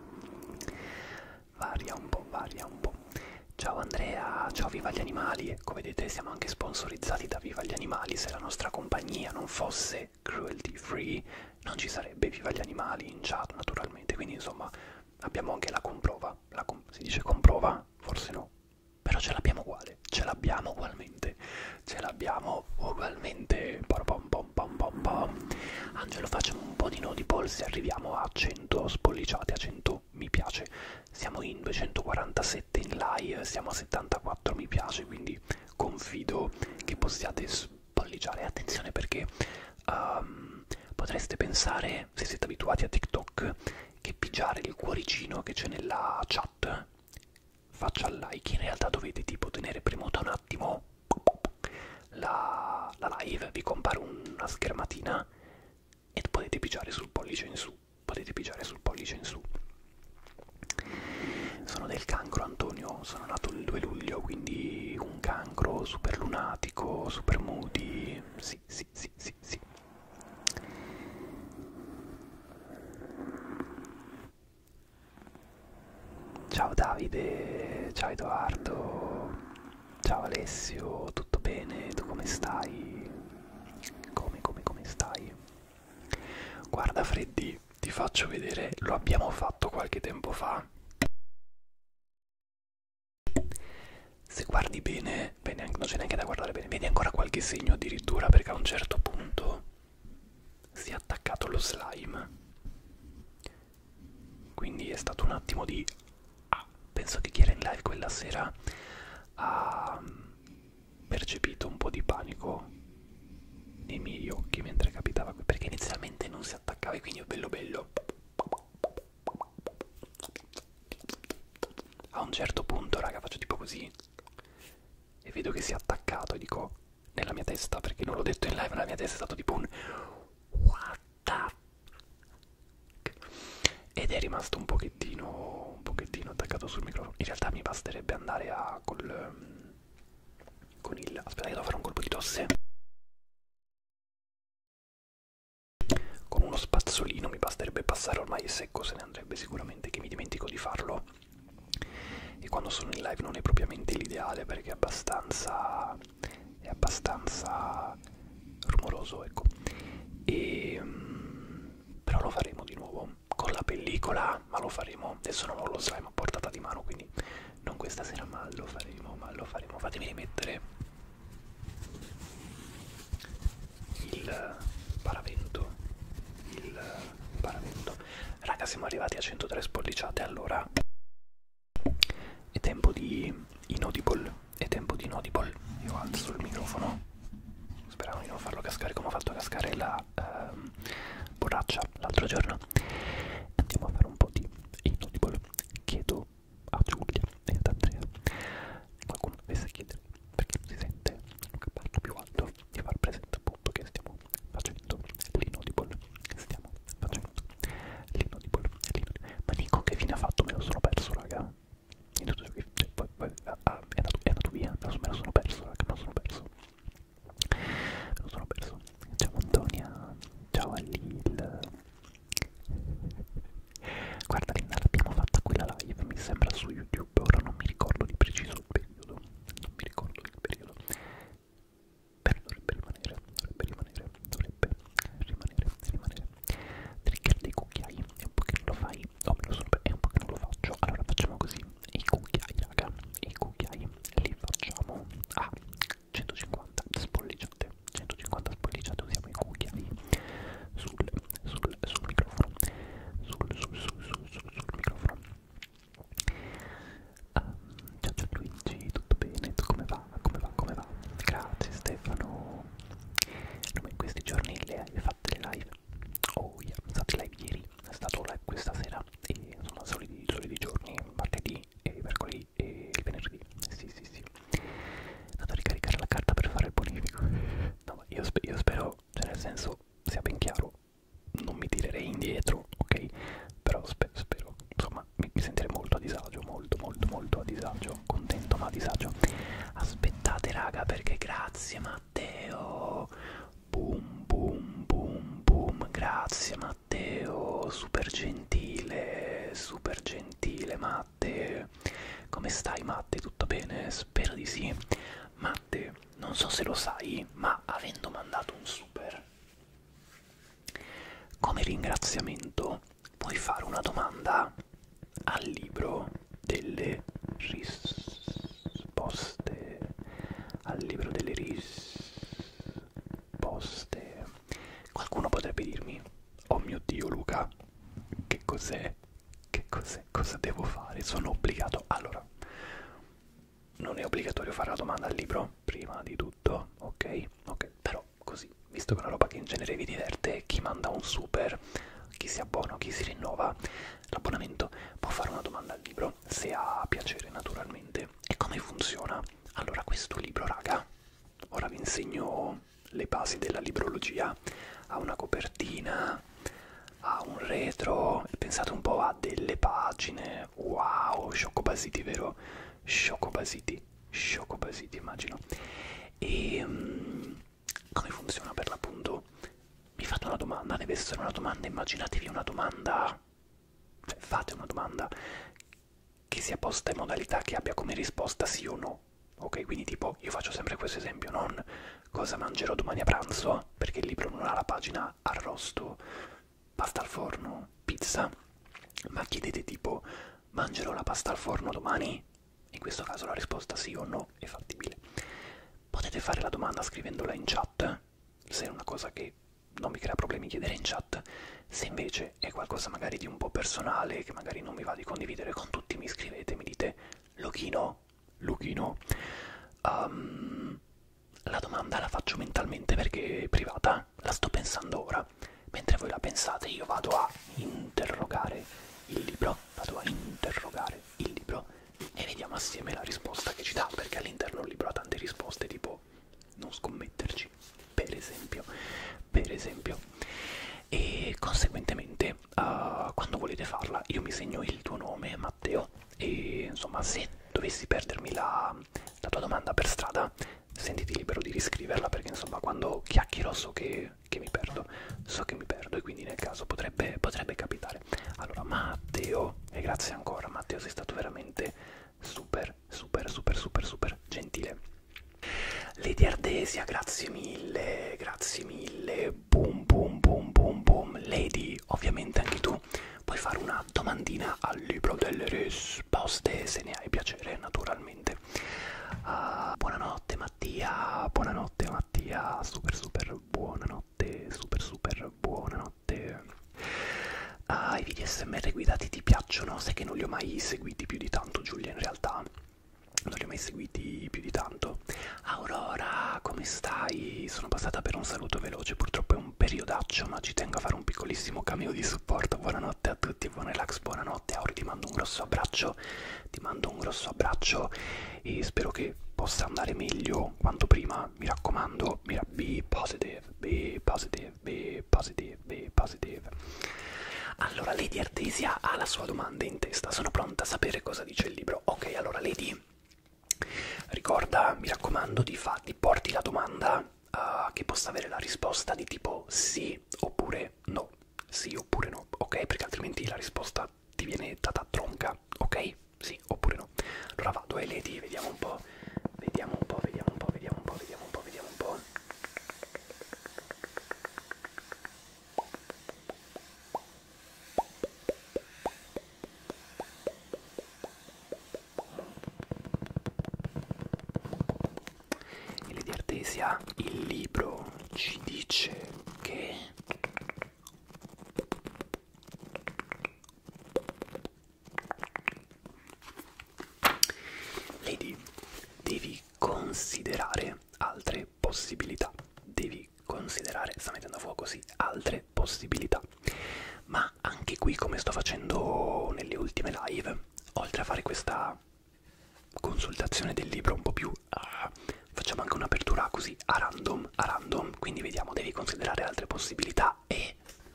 Varia un po', varia un po'. Ciao Andrea, ciao Viva gli Animali. Come vedete siamo anche sponsorizzati da Viva gli Animali. Se la nostra compagnia non fosse cruelty free non ci sarebbe Viva gli Animali in chat naturalmente. Quindi insomma abbiamo anche la comprova. La com si dice comprova? Forse no. Però ce l'abbiamo uguale. Ce l'abbiamo ugualmente. Ce l'abbiamo ugualmente. Pom pom pom pom pom. Angelo, facciamo un po' di nodi polsi. Arriviamo a cento spolliciate, a cento mi piace. Siamo in duecentoquarantasette in live, siamo a settantaquattro mi piace, quindi confido che possiate spolliciare. Attenzione perché um, potreste pensare, se siete abituati a TikTok, che pigiare il cuoricino che c'è nella chat faccia il like. In realtà dovete tipo tenere premuta un attimo la, la live, vi compare una schermatina e potete pigiare sul pollice in su, potete pigiare sul pollice in su. Sono del cancro, Antonio, sono nato il due luglio, quindi un cancro super lunatico, super moody. Sì, sì, sì, sì, sì. Ciao Davide, ciao Edoardo, ciao Alessio, tutto bene? Tu come stai? Come, come, come stai? Guarda Freddy, ti faccio vedere, lo abbiamo fatto qualche tempo fa. Se guardi bene, bene, non c'è neanche da guardare bene, vedi ancora qualche segno addirittura perché a un certo punto si è attaccato lo slime. Quindi è stato un attimo di... Ah, penso che chi era in live quella sera ha percepito un po' di panico nei miei occhi mentre capitava qui, perché inizialmente non si attaccava e quindi è bello bello. A un certo punto, raga, faccio tipo così e vedo che si è attaccato e dico, nella mia testa, perché non l'ho detto in live, nella mia testa è stato tipo un what the fuck, ed è rimasto un pochettino un pochettino attaccato sul microfono. In realtà mi basterebbe andare a col con il aspetta che devo fare un colpo di tosse con uno spazzolino, mi basterebbe passare, ormai è secco, se ne andrebbe sicuramente che mi dimentico di farlo. E quando sono in live non è propriamente l'ideale perché è abbastanza è abbastanza rumoroso, ecco. E però lo faremo di nuovo con la pellicola, ma lo faremo. Adesso non ho lo slime a portata di mano, quindi non questa sera, ma lo faremo, ma lo faremo. Fatemi rimettere il paravento, il paravento. Raga, siamo arrivati a centotré spolliciate, allora è tempo di inaudible, è tempo di inaudible. Io alzo il microfono, sperando di non farlo cascare come ho fatto cascare la ehm, borraccia l'altro giorno. Andiamo a fare un po' di fine ha fatto? Me lo sono perso, raga. In tutto ciò che cioè, poi, poi ah, è, andato, è andato via, me lo sono perso, raga, me lo sono perso. Me lo sono perso. Ciao Antonia, ciao Alil. Guarda Linda, l'abbiamo fatta quella live, mi sembra su YouTube, ora non mi ricordo di preciso il periodo. Non mi ricordo il periodo. Però dovrebbe rimanere, dovrebbe rimanere, dovrebbe rimanere, rimanere. Trigger dei cucchiai, è un po' che non lo fai, oh me lo sono per... è un po' che non lo faccio. Allora facciamo così, i cucchiai raga, i cucchiai li facciamo a centocinquanta spolliciate, centocinquanta spolliciate, usiamo i cucchiai sul, sul, sul microfono, sul, sul, sul, sul, sul, sul microfono. Um, ciao ciao Luigi, tutto bene? Tu come va? Come va? Come va? Grazie Stefano. No, ma in questi giorni le hai fatte le live? Oh yeah, è stato live ieri, è stato live questa sera e insomma soliti, soliti giorni, martedì e mercoledì e il venerdì. Sì sì sì. Vado a ricaricare la carta per fare il bonifico. No ma io, spe io spero, cioè nel senso, sia ben chiaro, non mi tirerei indietro, ok? Però spe spero, insomma, mi, mi sentirei molto a disagio, molto molto molto a disagio, contento ma a disagio. Aspettate raga, perché grazie Matteo, boom boom boom boom, grazie Matteo, super gentile, super gentile Matte. Come stai Matte, tutto bene? Spero di sì. Matte, non so se lo sai, ma avendo mandato un super, come ringraziamento puoi fare una domanda al libro delle risposte, al libro delle risposte. Qualcuno potrebbe dirmi, oh mio Dio Luca, che cos'è? Che cos'è? Cosa devo fare? Sono obbligato? Allora, non è obbligatorio fare la domanda al libro, prima di tutto, ok? Ok, però così, visto che è una roba che in genere vi diverte, chi manda un super, chi si abbona o chi si rinnova l'abbonamento può fare una domanda al libro, se ha piacere naturalmente. E come funziona? Allora, questo libro, raga, ora vi insegno le basi della librologia, ha una copertina, ha un retro, pensate un po' a delle pagine, wow, Sciocco Basiti, vero? Sciocco Basiti, Sciocco Basiti immagino. E um, come funziona per l'appunto? Mi fate una domanda, deve essere una domanda, immaginatevi una domanda, cioè fate una domanda che sia posta in modalità che abbia come risposta sì o no. Ok, quindi tipo io faccio sempre questo esempio, non cosa mangerò domani a pranzo, perché il libro non ha la pagina arrosto, pasta al forno, pizza, ma chiedete tipo mangerò la pasta al forno domani? In questo caso la risposta sì o no è fattibile. Potete fare la domanda scrivendola in chat, se è una cosa che non mi crea problemi chiedere in chat. Se invece è qualcosa magari di un po' personale, che magari non mi va di condividere con tutti, mi scrivete, mi dite Luchino, Luchino, um, la domanda la faccio mentalmente perché è privata, la sto pensando ora. Mentre voi la pensate io vado a interrogare il libro, vado a interrogare il libro e vediamo assieme la risposta che ci dà, perché all'interno del libro ha tante risposte, tipo non scommetterci, per esempio, per esempio. E conseguentemente uh, quando volete farla io mi segno il tuo nome, Matteo, e insomma se dovessi perdermi la, la tua domanda per strada, sentiti libero di riscriverla, perché insomma quando chiacchiero so che, che mi perdo, so che mi perdo e quindi nel caso potrebbe, potrebbe capitare. Allora Matteo, e grazie ancora Matteo, sei stato veramente super super super super super gentile. Lady Ardesia, grazie mille, grazie mille, boom boom boom boom boom. Lady, ovviamente anche tu puoi fare una domandina al libro delle risposte se ne hai piacere naturalmente. Uh, buonanotte Mattia, buonanotte Mattia, super super buonanotte, super super buonanotte. Uh, I video S M R guidati ti piacciono? Sai che non li ho mai seguiti più di tanto, Giulia, in realtà non li ho mai seguiti più di tanto. Aurora, come stai? Sono passata per un saluto veloce, purtroppo è un periodaccio, ma ci tengo a fare un piccolissimo cameo di supporto. Buonanotte a tutti e buon relax, buonanotte. Auri, ti mando un grosso abbraccio, ti mando un grosso abbraccio e spero che possa andare meglio quanto prima, mi raccomando. Mira, be positive, be positive, be positive, be positive. Allora, Lady Artesia ha la sua domanda in testa, sono pronta a sapere cosa dice il libro. Ok, allora Lady, ricorda, mi raccomando, di, fa, di porti la domanda uh, che possa avere la risposta di tipo sì oppure no, sì oppure no, ok? Perché altrimenti la risposta ti viene data tronca, ok? Sì oppure no. Allora vado, eh Lady, vediamo un po', vediamo un po', vediamo un po', vediamo un po', vediamo un po', vediamo un po'. E Lady Artesia, il libro ci dice che Lady, devi considerare altre possibilità, devi considerare, sta mettendo a fuoco sì, altre possibilità, ma anche qui, come sto facendo nelle ultime live, oltre a fare questa consultazione del libro un po' più uh, facciamo anche un'apertura così a random, a random, quindi vediamo, devi considerare altre possibilità e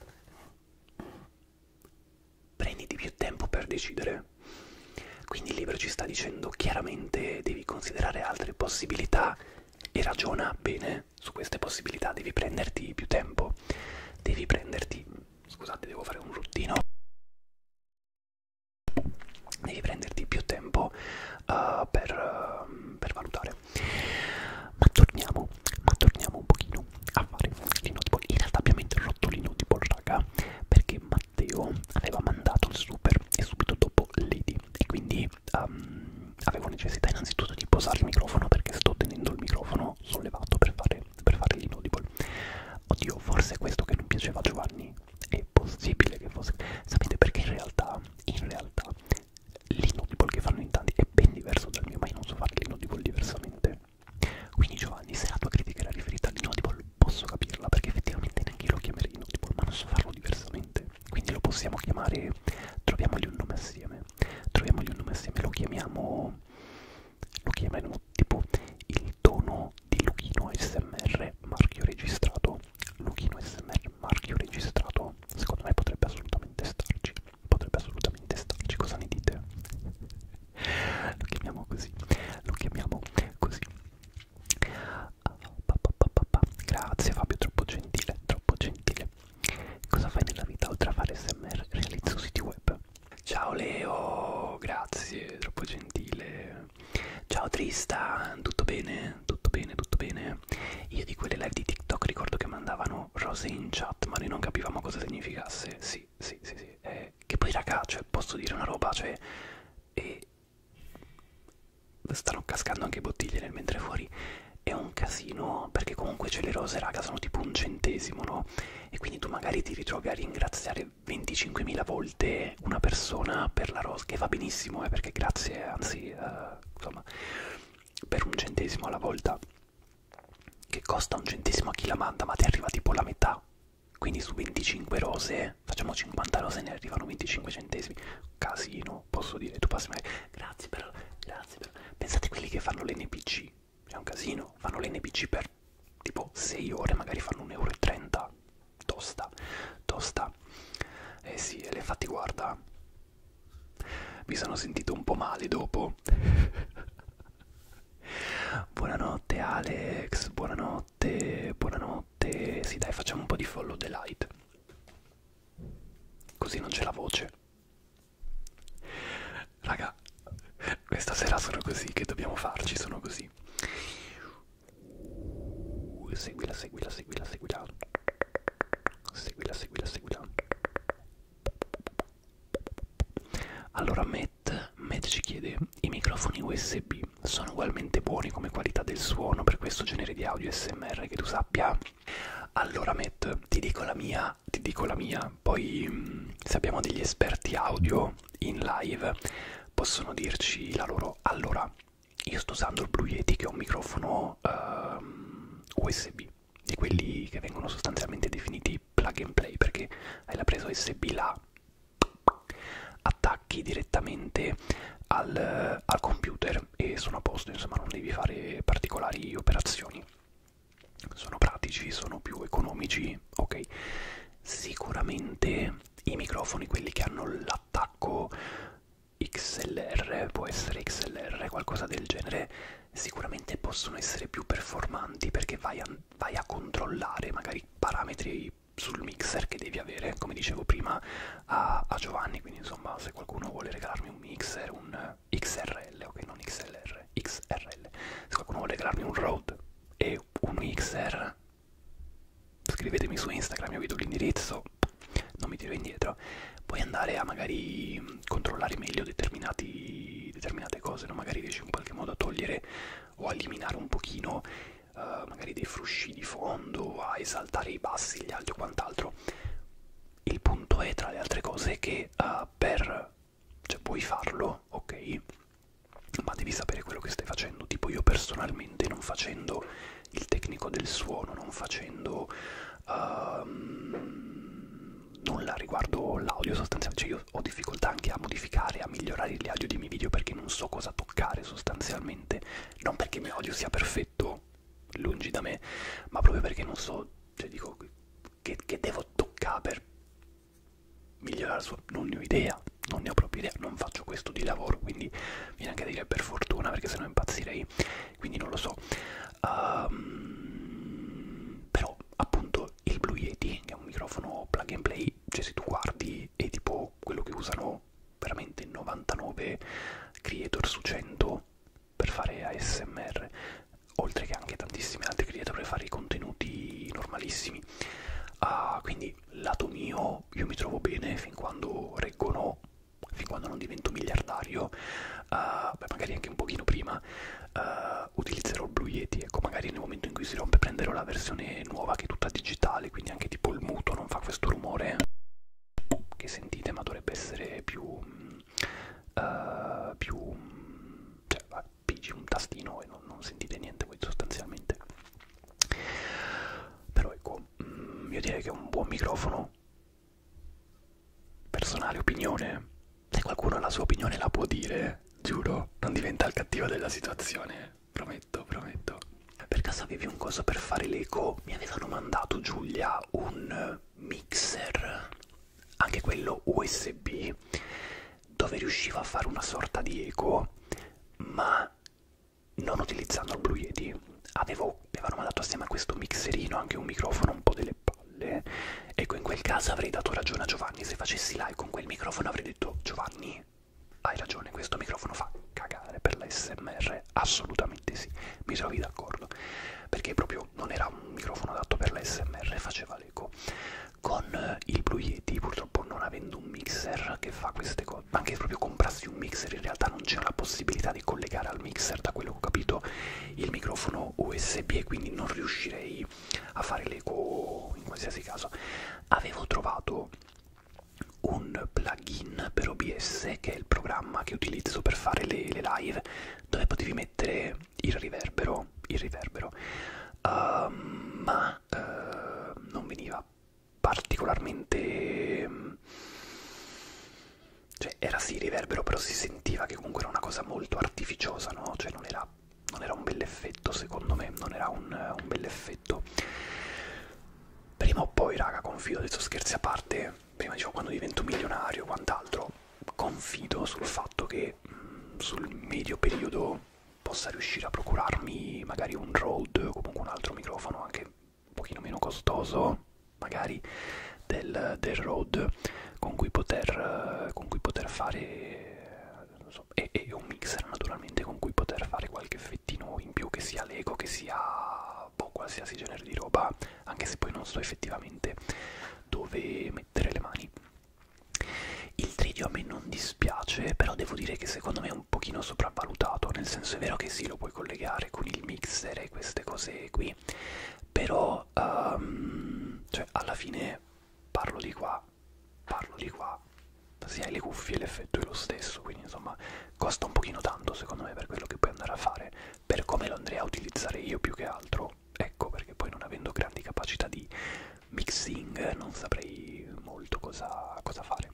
prenditi più tempo per decidere. Quindi il libro ci sta dicendo chiaramente devi considerare altre possibilità e ragiona bene su queste possibilità, devi prenderti più tempo, devi prenderti, scusate devo fare un ruttino, devi prenderti più tempo uh, per, uh, per valutare. Ma torniamo, ma torniamo un pochino a fare l'Inaudible. In realtà abbiamo interrotto l'Inaudible, raga, perché Matteo aveva mandato il super e subito dopo Lady, e quindi um, avevo necessità innanzitutto di posare il microfono perché sto tenendo il microfono sollevato per fare, per fare l'Inaudible. Oddio, forse è questo che non piaceva a Giovanni, è possibile che fosse. Sapete perché in realtà, in realtà l'Inaudible che fanno in tanti è ben diverso dal mio, ma io non so fare l'Inaudible diversamente. Quindi Giovanni, se la tua critica era riferita all'Inaudible, posso capirla, perché effettivamente neanche io lo chiamerei Inaudible, ma non so farlo diversamente. Quindi lo possiamo chiamare, troviamogli un nome assieme, troviamogli un nome assieme, lo chiamiamo, lo chiameremo tipo il tono di Luchino A S M R marchio registrato. Luchino A S M R marchio registrato, secondo me potrebbe assolutamente starci, potrebbe assolutamente starci, cosa ne dite? Lo chiamiamo così, lo chiamiamo così. Grazie Fabio, troppo gentile, troppo gentile. Cosa fai nella vita oltre a fare S M R? Realizzo siti web. Ciao Leo, grazie, troppo gentile. Ciao Tristan, tutto bene? Tutto bene, tutto bene. Io di quelle live di TikTok ricordo che mandavano rose in chat, ma noi non capivamo cosa significasse. Sì, sì, sì, sì. Eh, che poi raga, cioè, posso dire una roba, cioè... E... stanno cascando anche bottiglie nel mentre fuori. È un casino, perché comunque c'è le rose, raga, sono tipo un centesimo, no? E quindi tu magari ti ritrovi a ringraziare venticinquemila volte una persona per la rosa, che va benissimo, eh, perché grazie, anzi, uh, insomma, per un centesimo alla volta, che costa un centesimo a chi la manda, ma ti arriva tipo la metà. Quindi su venticinque rose, facciamo cinquanta rose e ne arrivano venticinque centesimi. Casino, posso dire, tu passi magari, grazie però, grazie però. Pensate a quelli che fanno l'N P C. È un casino, fanno l'N P C per tipo sei ore, magari fanno un euro e trenta. Tosta, tosta. Eh sì, e infatti guarda, mi sono sentito un po' male dopo. Buonanotte Alex, buonanotte, buonanotte. Sì dai, facciamo un po' di follow the light, così non c'è la voce. Raga, questa sera sono così, che dobbiamo farci, sono così. Seguila, seguila, seguila, seguila. Seguila, seguila, seguila. Allora Matt, Matt ci chiede, i microfoni U S B sono ugualmente buoni come qualità del suono per questo genere di audio S M R che tu sappia? Allora Matt, ti dico la mia, ti dico la mia, poi se abbiamo degli esperti audio in live possono dirci la loro. Allora, io sto usando il Blue Yeti, che è un microfono uh, U S B, di quelli che vengono sostanzialmente definiti plug and play, perché hai la presa U S B là, attacchi direttamente al, al computer e sono a posto, insomma non devi fare particolari operazioni, sono pratici, sono più economici, ok. sicuramente i microfoni, quelli che hanno l'attacco X L R, può essere X L R, qualcosa del genere, sicuramente possono essere più performanti, perché vai a, vai a controllare magari parametri sul mixer che devi avere, come dicevo prima a, a Giovanni. Quindi insomma, se qualcuno vuole regalarmi un mixer, un X R L, ok, non X L R, X R L, se qualcuno vuole regalarmi un Rode e un mixer, scrivetemi su Instagram, io vi do l'indirizzo, non mi tiro indietro. Puoi andare a magari controllare meglio determinati, determinate cose, no? Magari riesci in qualche modo a togliere o a eliminare un pochino uh, magari dei frusci di fondo, a esaltare i bassi, gli alti o quant'altro. Il punto è, tra le altre cose, che uh, per... cioè puoi farlo, ok, ma devi sapere quello che stai facendo. Tipo io personalmente, non facendo il tecnico del suono, non facendo um, nulla riguardo l'audio sostanzialmente, cioè io ho difficoltà anche a modificare, a migliorare gli audio dei miei video, perché non so cosa toccare sostanzialmente, non perché il mio audio sia perfetto, lungi da me, ma proprio perché non so, cioè dico, che, che devo toccare per migliorare il suo, non ne ho idea, non ne ho proprio idea, non faccio questo di lavoro, quindi viene anche a dire per fortuna, perché sennò impazzirei, quindi non lo so. Um, però appunto il Blue Yeti, che è un microfono plug and play, cioè se tu guardi è tipo quello che usano veramente novantanove creator su cento per fare A S M R, oltre che anche tantissimi altri creator per fare i contenuti normalissimi. Uh, quindi lato mio io mi trovo bene fin quando reggono, fin quando non divento miliardario, uh, beh, magari anche un pochino prima, uh, utilizzerò il Blue Yeti, ecco, magari nel momento in cui si rompe prenderò la versione nuova che è tutta digitale, quindi anche tipo il muto non fa questo rumore che sentite, ma dovrebbe essere più, uh, più, cioè pigi un tastino e non, non sentite niente voi sostanzialmente. Però ecco, io direi che è un buon microfono. Personale opinione, se qualcuno ha la sua opinione la può dire, giuro, non diventa il cattivo della situazione, prometto, prometto. Per caso avevi un coso per fare l'eco? Mi avevano mandato, Giulia, un mixer, anche quello U S B, dove riusciva a fare una sorta di eco, ma non utilizzando il Blue Yeti. Avevo, avevano mandato assieme a questo mixerino anche un microfono un po' delle palle. Ecco, in quel caso avrei dato ragione a Giovanni. Se facessi live con quel microfono avrei detto: Giovanni, hai ragione, questo microfono fa cagare per l'A S M R. Assolutamente sì, mi trovi d'accordo, perché proprio non era un microfono adatto per l'A S M R, faceva l'eco. Con il Blue Yeti, purtroppo non avendo un mixer che fa queste cose, anche proprio comprassi un mixer, in realtà non c'è la possibilità di collegare al mixer, da quello che ho capito, il microfono U S B, e quindi non riuscirei a fare l'eco in qualsiasi caso. Avevo trovato un plugin per O B S, che è il programma che utilizzo per fare le, le live, dove potevi mettere il riverbero, il riverbero, uh, ma uh, non veniva particolarmente, cioè era sì riverbero, però si sentiva che comunque era una cosa molto artificiosa, no? Cioè non era, non era un bell'effetto, secondo me, non era un, un bell'effetto. Prima o poi, raga, confido, adesso scherzi a parte, prima dicevo quando divento milionario o quant'altro, confido sul fatto che mh, sul medio periodo possa riuscire a procurarmi magari un Rode o comunque un altro microfono anche un pochino meno costoso, magari del, del Rode, con cui poter, con cui poter fare, non so, e, e un mixer naturalmente con cui poter fare qualche effettino in più, che sia Lego, che sia boh, qualsiasi genere di roba, anche se poi non so effettivamente dove mettere le mani. Il tridio a me non dispiace, però devo dire che secondo me è un pochino sopravvalutato, nel senso è vero che sì, lo puoi collegare con il mixer e queste cose qui, però um, cioè alla fine parlo di qua, parlo di qua, se hai le cuffie l'effetto è lo stesso, quindi insomma costa un pochino tanto secondo me per quello che puoi andare a fare, per come lo andrei a utilizzare io più che altro, ecco, perché poi non avendo grandi capacità di mixing non saprei molto cosa, cosa fare.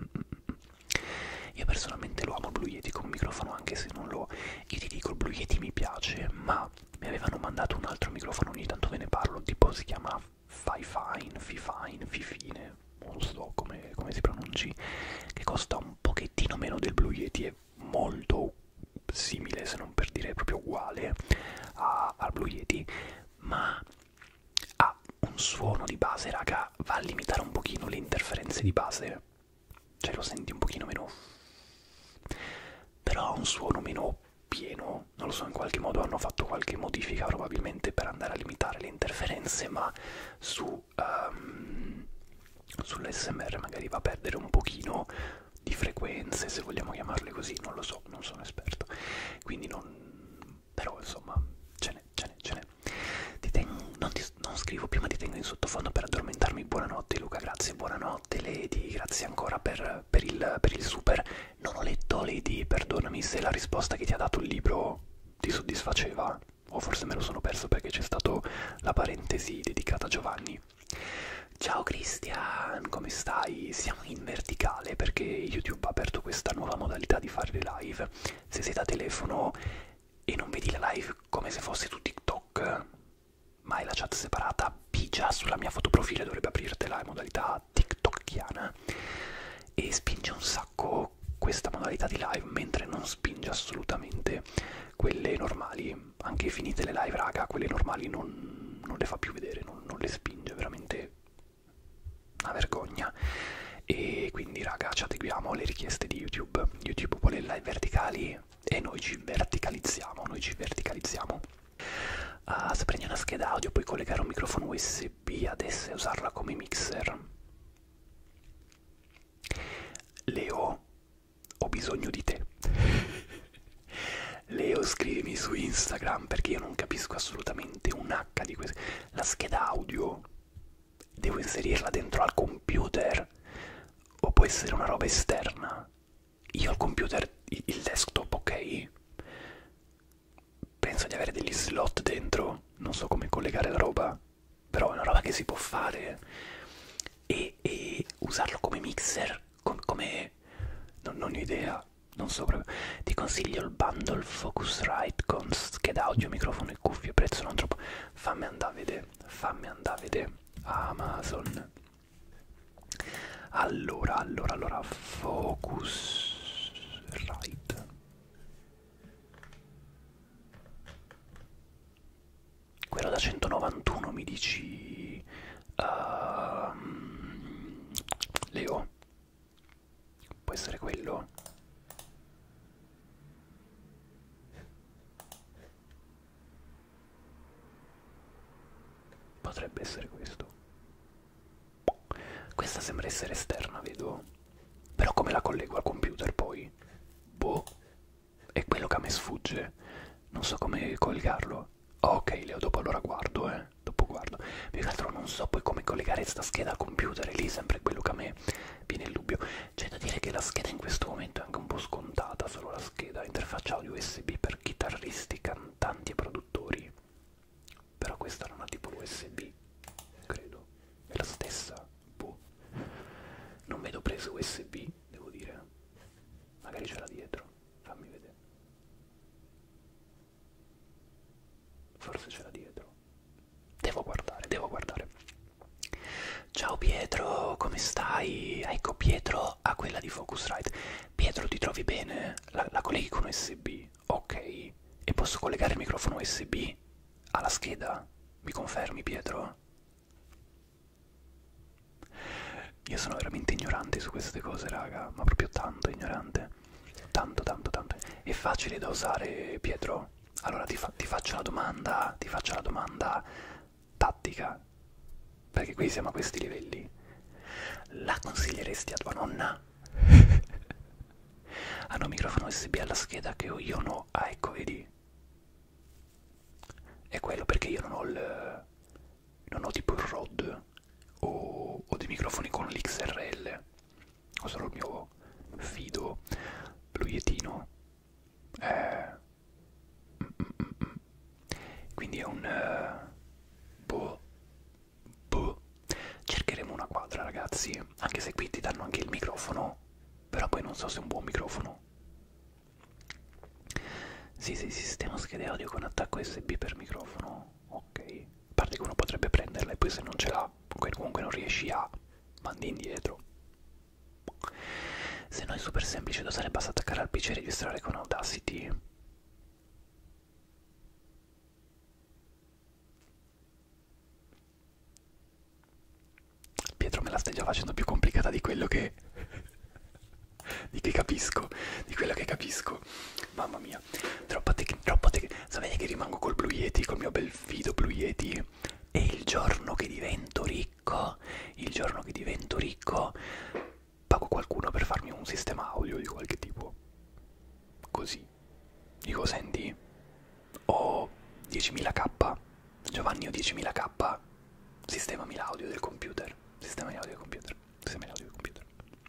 Io personalmente lo amo il Blue Yeti come microfono, anche se non lo, io ti dico il Blue Yeti mi piace, ma mi avevano mandato un altro microfono, ogni tanto ve ne parlo, tipo si chiama Fifine, Fifine, Fifine, non so come, come si pronunci, che costa un pochettino meno del Blue Yeti, è molto simile, se non per dire proprio uguale a, al Blue Yeti, ma ha un suono di base, raga, va a limitare un pochino le interferenze di base, cioè lo senti un pochino meno, però ha un suono meno pieno, non lo so, in qualche modo hanno fatto qualche modifica probabilmente per andare a limitare le interferenze, ma su um, sull'A S M R magari va a perdere un pochino di frequenze, se vogliamo chiamarle così, non lo so, non sono esperto, quindi non, però insomma ce n'è, ce n'è, ce n'è. Ti tengo, non, ti, non scrivo più ma ti tengo in sottofondo per addormentarmi. Buonanotte Luca, grazie, buonanotte Lady, grazie ancora per, per, il, per il super. Non ho letto Lady, perdonami se la risposta che ti ha dato il libro ti soddisfaceva, o forse me lo sono perso perché c'è stata la parentesi dedicata a Giovanni. Ciao Christian, come stai? Siamo in verticale perché YouTube ha aperto questa nuova modalità di fare le live. Se sei da telefono e non vedi la live come se fosse su TikTok, ma hai la chat separata, pigia sulla mia fotoprofilo, dovrebbe aprirtela in modalità TikTokiana, e spinge un sacco questa modalità di live, mentre non spinge assolutamente quelle normali. Anche finite le live, raga, quelle normali non, non le fa più vedere, non, non le spinge, veramente una vergogna. E quindi raga, ci adeguiamo alle richieste di YouTube. YouTube vuole live verticali e noi ci verticalizziamo, noi ci verticalizziamo. Uh, se prendi una scheda audio puoi collegare un microfono U S B ad essa e usarla come mixer. Leo, ho bisogno di te. Leo, scrivimi su Instagram perché io non capisco assolutamente un H di questo. La scheda audio devo inserirla dentro al computer o può essere una roba esterna? Io al computer, il desktop, ok? Penso di avere degli slot dentro, non so come collegare la roba, però è una roba che si può fare. E, e usarlo come mixer, com come... Non, non ho idea, non so proprio. Ti consiglio il bundle Focusrite con scheda audio, microfono e cuffie, prezzo non troppo. Fammi andare a vedere, fammi andare a vedere. Amazon. Allora, allora, allora, Focusrite. Quello da centonovantuno mi dici, uh, Leo? Può essere quello? Potrebbe essere questo. Questa sembra essere esterna, vedo. Però come la collego al computer poi? Boh. È quello che a me sfugge. Non so come collegarlo. Oh, ok, Leo, dopo allora guardo, eh. Dopo guardo. Più che altro non so poi come collegare sta scheda al computer. E lì è sempre quello che a me viene il dubbio. C'è da dire che la scheda in questo momento è anche un po' scontata. Solo la scheda. Interfaccia audio U S B per chitarristi, cantanti e produttori. Però questa non ha tipo l'U S B. Credo. È la stessa. Boh. Non vedo prese U S B, devo dire. Magari c'era dietro. Fammi vedere. Forse c'era dietro. Devo guardare, devo guardare. Ciao Pietro, come stai? Ecco, Pietro ha quella di Focusrite. Pietro, ti trovi bene? La, la colleghi con U S B? Ok. E posso collegare il microfono U S B alla scheda? Mi confermi, Pietro? Io sono veramente ignorante su queste cose, raga, ma proprio tanto ignorante. Tanto, tanto, tanto. È facile da usare, Pietro? Allora ti, fa ti faccio la domanda, ti faccio la domanda tattica, perché qui siamo a questi livelli. La consiglieresti a tua nonna? Hanno microfono U S B alla scheda che io no. Ah, ecco, vedi? È quello perché io non ho il... non ho tipo il Rode o, o dei microfoni con l'X R L. Ho solo il mio fido Blue Yetino. Eh... Mm, mm, mm, mm. Quindi è un... Uh... boh... boh... Cercheremo una quadra, ragazzi. Anche se qui ti danno anche il microfono. Però poi non so se è un buon microfono. Sì, sì, sistema schede audio con attacco U S B per microfono. Ok. A parte che uno potrebbe prenderla e poi se non ce l'ha, comunque non riesci a, mandi indietro. Se no è super semplice, da usare, basta attaccare al P C e registrare con Audacity. Pietro, me la stai già facendo più complicata di quello che... di che capisco, di quello che capisco. Mamma mia, troppa tecnica, troppa tecnica. Sapete che rimango col Blue Yeti, col mio bel fido Blue Yeti? E il giorno che divento ricco, il giorno che divento ricco, pago qualcuno per farmi un sistema audio di qualche tipo. Così. Dico, senti, ho diecimila K, Giovanni ho diecimila K, sistemami l'audio del computer, sistemami l'audio del computer, sistemami l'audio del computer.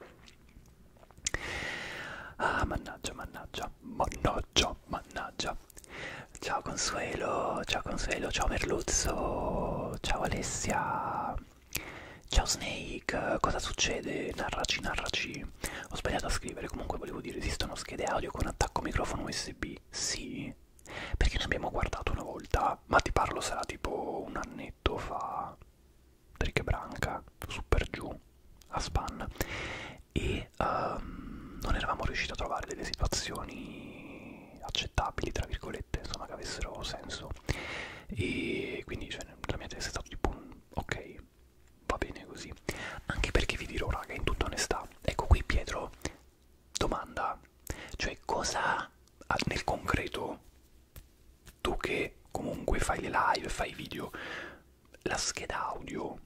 Ah, mannaggia, mannaggia, mannaggia, mannaggia. Ciao Consuelo, ciao Consuelo, ciao Merluzzo, ciao Alessia, ciao Snake, cosa succede? Narraci, narraci. Ho sbagliato a scrivere, comunque volevo dire, esistono schede audio con attacco microfono U S B? Sì, perché ne abbiamo guardato una volta, ma ti parlo sarà tipo un annetto fa, Trick e Branca, su per giù, a Span, e um, non eravamo riusciti a trovare delle situazioni accettabili, tra virgolette, insomma, che avessero senso, e quindi cioè, la mia testa è stato tipo un ok, va bene così, anche perché vi dirò, raga, in tutta onestà, ecco qui Pietro, domanda, cioè cosa nel concreto, tu che comunque fai le live, fai i video, la scheda audio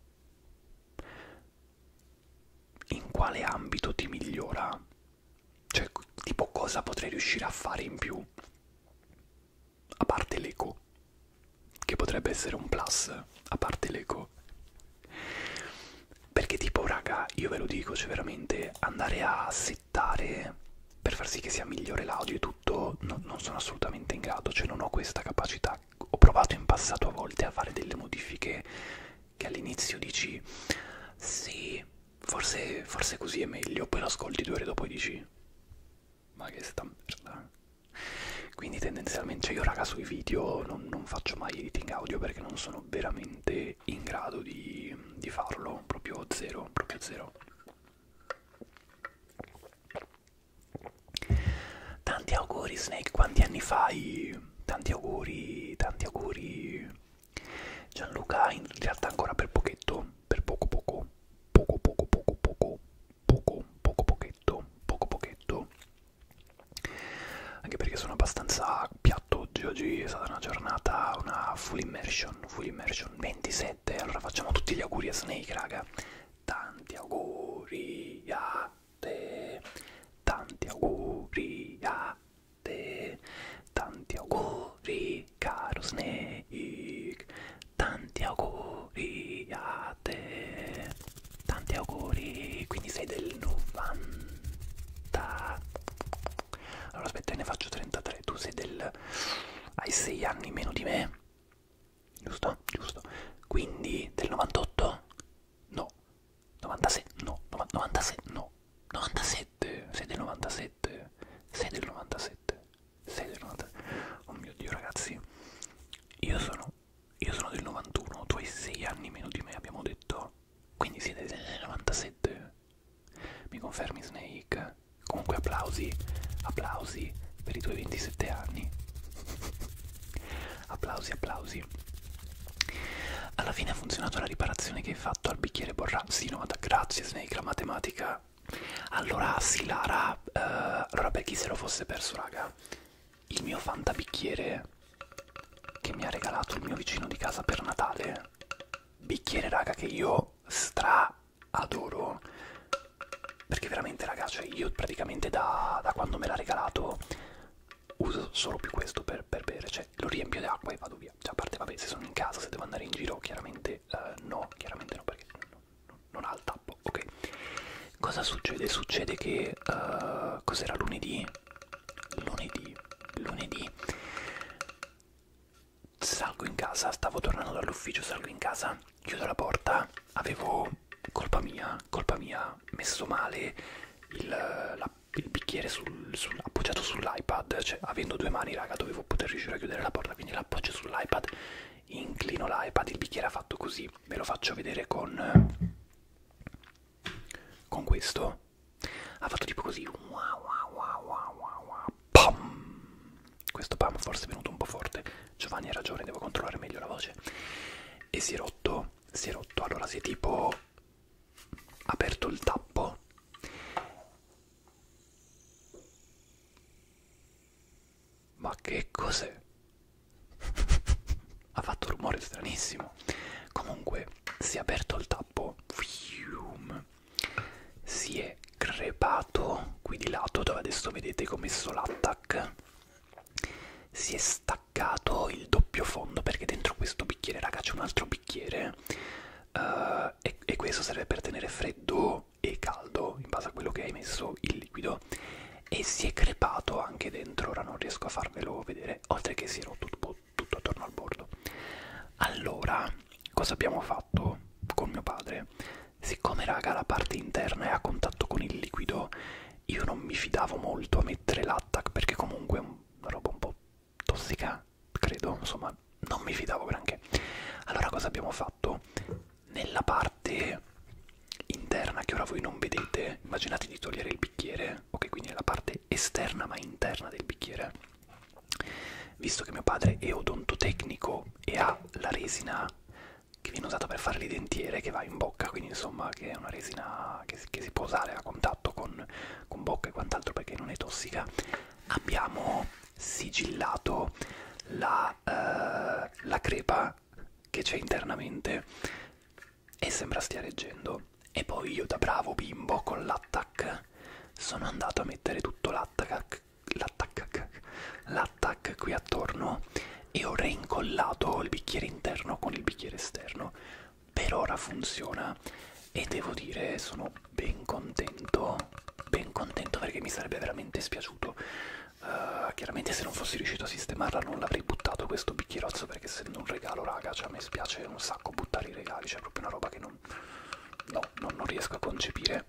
in quale ambito ti migliora? Cioè, tipo cosa potrei riuscire a fare in più? A parte l'eco, che potrebbe essere un plus, a parte l'eco. Perché tipo, raga, io ve lo dico, cioè veramente andare a settare per far sì che sia migliore l'audio e tutto, no, non sono assolutamente in grado, cioè non ho questa capacità. Ho provato in passato a volte a fare delle modifiche che all'inizio dici, sì, forse, forse così è meglio, poi lo ascolti due ore dopo e dici, ma che sta merda. Quindi tendenzialmente, cioè io raga sui video non, non faccio mai editing audio perché non sono veramente in grado di, di farlo, proprio zero, proprio zero. Tanti auguri Snake, quanti anni fai? Tanti auguri, tanti auguri. Gianluca in realtà ancora per pochetto, per poco poco, poco poco poco poco, poco poco pochetto, poco pochetto. Anche perché sono abbastanza piatto oggi, oggi è stata una giornata, una full immersion, full immersion ventisette, allora facciamo tutti gli auguri a Snake, raga. Tanti auguri a te, tanti auguri a te, tanti auguri caro Snake, tanti auguri a te, tanti auguri, quindi sei del novanta. Allora aspetta, ne faccio trentatré, tu sei del... hai sei anni meno di me, giusto? Giusto. Quindi del novantotto? No. novantasei? No. novantasei? No. novantasette? Sei del novantasette? Sei del novantasette? Sei del novantasette? Oh mio Dio ragazzi, io sono... io sono del novantuno, tu hai sei anni meno di me, abbiamo detto. Quindi siete del novantasette? Mi confermi Snake? Comunque applausi, applausi per i tuoi ventisette anni. Applausi, applausi. Alla fine ha funzionato la riparazione che hai fatto al bicchiere borrato. Sì, no, grazie Snake, la matematica. Allora, sì, Lara, uh, allora per chi se lo fosse perso, raga, il mio fantabicchiere che mi ha regalato il mio vicino di casa per Natale, bicchiere, raga, che io stra adoro, perché veramente, raga, cioè io praticamente da, da quando me l'ha regalato uso solo più questo per, per bere, cioè lo riempio di acqua e vado via. Cioè, a parte, vabbè, se sono in casa, se devo andare in giro, chiaramente uh, no, chiaramente no, perché no, no, non ha il tappo, ok. Cosa succede? Succede che, uh, cos'era lunedì? Lunedì, lunedì, salgo in casa, stavo tornando dall'ufficio, salgo in casa, chiudo la porta, avevo, colpa mia, colpa mia, messo male il, la, il bicchiere sul, sul, appoggiato sull'iPad, cioè avendo due mani, raga, dovevo poter riuscire a chiudere la porta, quindi l'appoggio sull'iPad inclino l'iPad, il bicchiere ha fatto così, ve lo faccio vedere con, con questo, ha fatto tipo così, wow, wow, wow, wow, wow, wow. Pam! Questo pam forse è venuto un po' forte, Giovanni ha ragione, devo controllare meglio la voce, e si è rotto, si è rotto, allora si è tipo aperto il tappo, ma che cos'è? Ha fatto un rumore stranissimo. Comunque si è aperto il tappo, fium, si è crepato qui di lato dove adesso vedete che ho messo l'attack, si è staccato il doppio fondo perché dentro questo bicchiere, raga, c'è un altro bicchiere uh, e, e questo serve per tenere freddo e caldo in base a quello che hai messo il liquido, e si è crepato anche dentro, ora non riesco a farvelo vedere, oltre che si è rotto tutto, tutto attorno al bordo. Allora, cosa abbiamo fatto con mio padre? Siccome raga la parte interna è a contatto con il liquido, io non mi fidavo molto a mettere l'attack perché comunque è una roba un po' tossica, credo, insomma, non mi fidavo granché. Allora cosa abbiamo fatto? Nella parte interna che ora voi non vedete, immaginate di togliere il bicchiere, ok, quindi nella parte esterna ma interna del bicchiere, visto che mio padre è odontotecnico e ha la resina che viene usata per fare le dentiere che va in bocca, quindi insomma che è una resina che, che si può usare a contatto con, con bocca e quant'altro perché non è tossica, abbiamo sigillato la, uh, la crepa che c'è internamente e sembra stia reggendo. E poi io da bravo bimbo con l'attack sono andato a mettere tutto l'attack l'attack l'attack qui attorno e ho reincollato il bicchiere interno con il bicchiere esterno. Per ora funziona e devo dire sono ben contento, ben contento perché mi sarebbe veramente spiaciuto. Uh, chiaramente se non fossi riuscito a sistemarla non l'avrei buttato questo bicchierozzo perché essendo un regalo raga, cioè a me spiace un sacco buttare i regali, c'è proprio una roba che non, no, non, non riesco a concepire,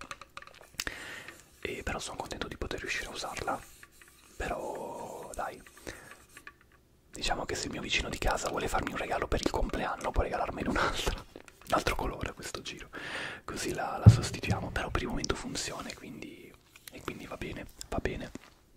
e però sono contento di poter riuscire a usarla. Però dai, diciamo che se il mio vicino di casa vuole farmi un regalo per il compleanno può regalarmene un'altra, un altro colore a questo giro, così la, la sostituiamo, però per il momento funziona, quindi, e quindi va bene, va bene.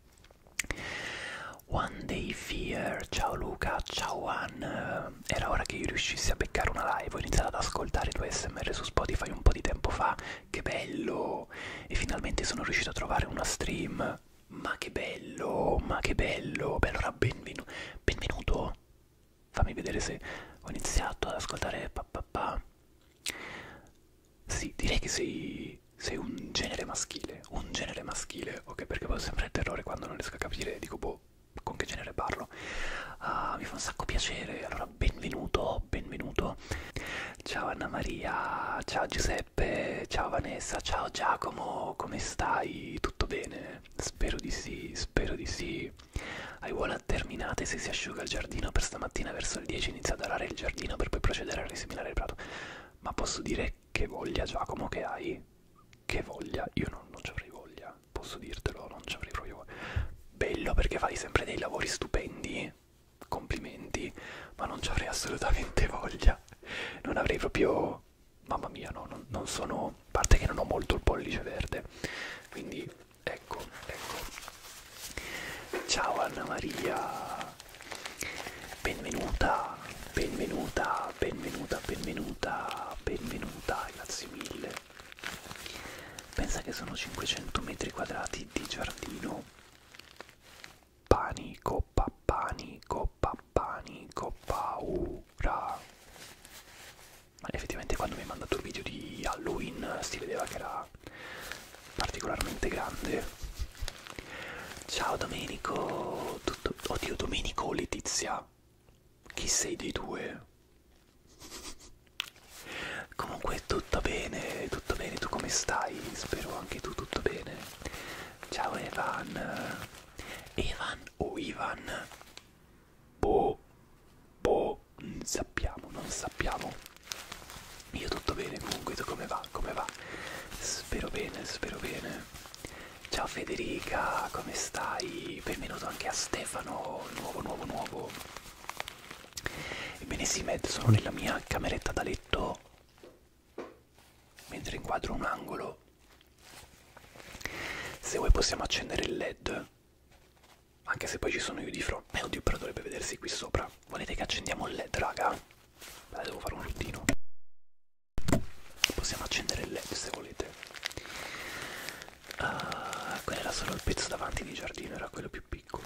One Day Fear, ciao Luca, ciao Ann, era ora che io riuscissi a beccare una live, ho iniziato ad ascoltare i tuoi S M R su Spotify un po' di tempo fa, che bello, e finalmente sono riuscito a trovare una stream, ma che bello, ma che bello, beh allora benvenu benvenuto, fammi vedere se ho iniziato ad ascoltare pa, pa, pa. Sì, direi che sei, sei un genere maschile, un genere maschile, ok, perché poi ho sempre il terrore quando non riesco a capire, dico boh, con che genere parlo. Ah, mi fa un sacco piacere, allora benvenuto, benvenuto. Ciao Anna Maria, ciao Giuseppe, ciao Vanessa, ciao Giacomo, come stai? Tutto bene? Spero di sì, spero di sì. Hai uova terminate, se si asciuga il giardino per stamattina verso le dieci inizia ad arare il giardino per poi procedere a riseminare il prato. Ma posso dire che voglia Giacomo che hai? Che voglia? Io non, non ci avrei voglia, posso dirtelo, non ci avrei proprio voglia. Bello perché fai sempre dei lavori stupendi, complimenti, ma non ci avrei assolutamente voglia, non avrei proprio, mamma mia, no, non, non sono, a parte che non ho molto il pollice verde, quindi ecco, ecco. Ciao Anna Maria, benvenuta, benvenuta, benvenuta, benvenuta, benvenuta, grazie mille. Pensa che sono cinquecento metri quadrati di giardino. Panico, pa, panico, pa, panico, paura. Ma effettivamente quando mi hai mandato il video di Halloween si vedeva che era particolarmente grande. Ciao Domenico, tutto... Oddio, Domenico o Letizia? Chi sei dei due? Comunque tutto bene, tutto bene, tu come stai? Spero anche tu tutto bene. Ciao Evan. Evan o Ivan? Boh, boh, non sappiamo, non sappiamo. Io tutto bene comunque, tu come va? Come va? Spero bene, spero bene. Ciao Federica, come stai? Benvenuto anche a Stefano, nuovo, nuovo, nuovo. E Bene sì, Med, sono nella mia cameretta da letto, mentre inquadro un angolo. Se vuoi possiamo accendere il led, anche se poi ci sono io di fronte. Beh, oddio, però dovrebbe vedersi qui sopra. Volete che accendiamo il led, raga? Dai, devo fare un ruttino. Possiamo accendere il led se volete. Uh, quello era solo il pezzo davanti di giardino, era quello più piccolo.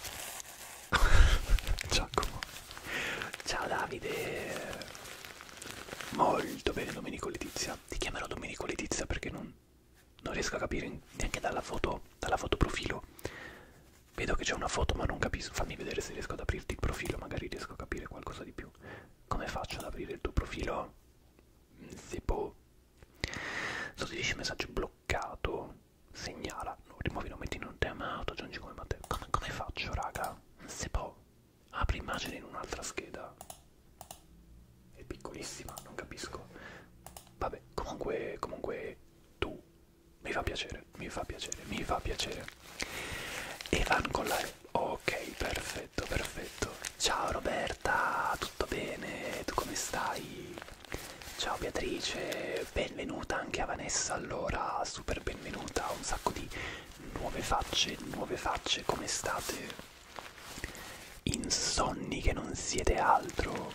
Giacomo. Ciao Davide. Molto bene Domenico Letizia. Ti chiamerò Domenico Letizia perché non, non riesco a capire neanche dalla foto, dalla foto profilo. Vedo che c'è una foto ma non capisco. Fammi vedere se riesco ad aprirti il profilo, magari riesco a capire qualcosa di più. Come faccio ad aprire il tuo profilo? Si può. Sostituisci messaggio bloccato. Segnala. No, rimuovi, non metti in un tema auto, aggiungi come Matteo. Come, come faccio, raga? Non si può. Apri immagine in un'altra scheda. È piccolissima, non capisco. Vabbè, comunque, comunque tu mi fa piacere, mi fa piacere, mi fa piacere. Evan con la... Ok, perfetto, perfetto. Ciao Roberta, tutto bene? Tu come stai? Ciao Beatrice, benvenuta anche a Vanessa, allora, super benvenuta, un sacco di nuove facce, nuove facce, come state? Insonni che non siete altro.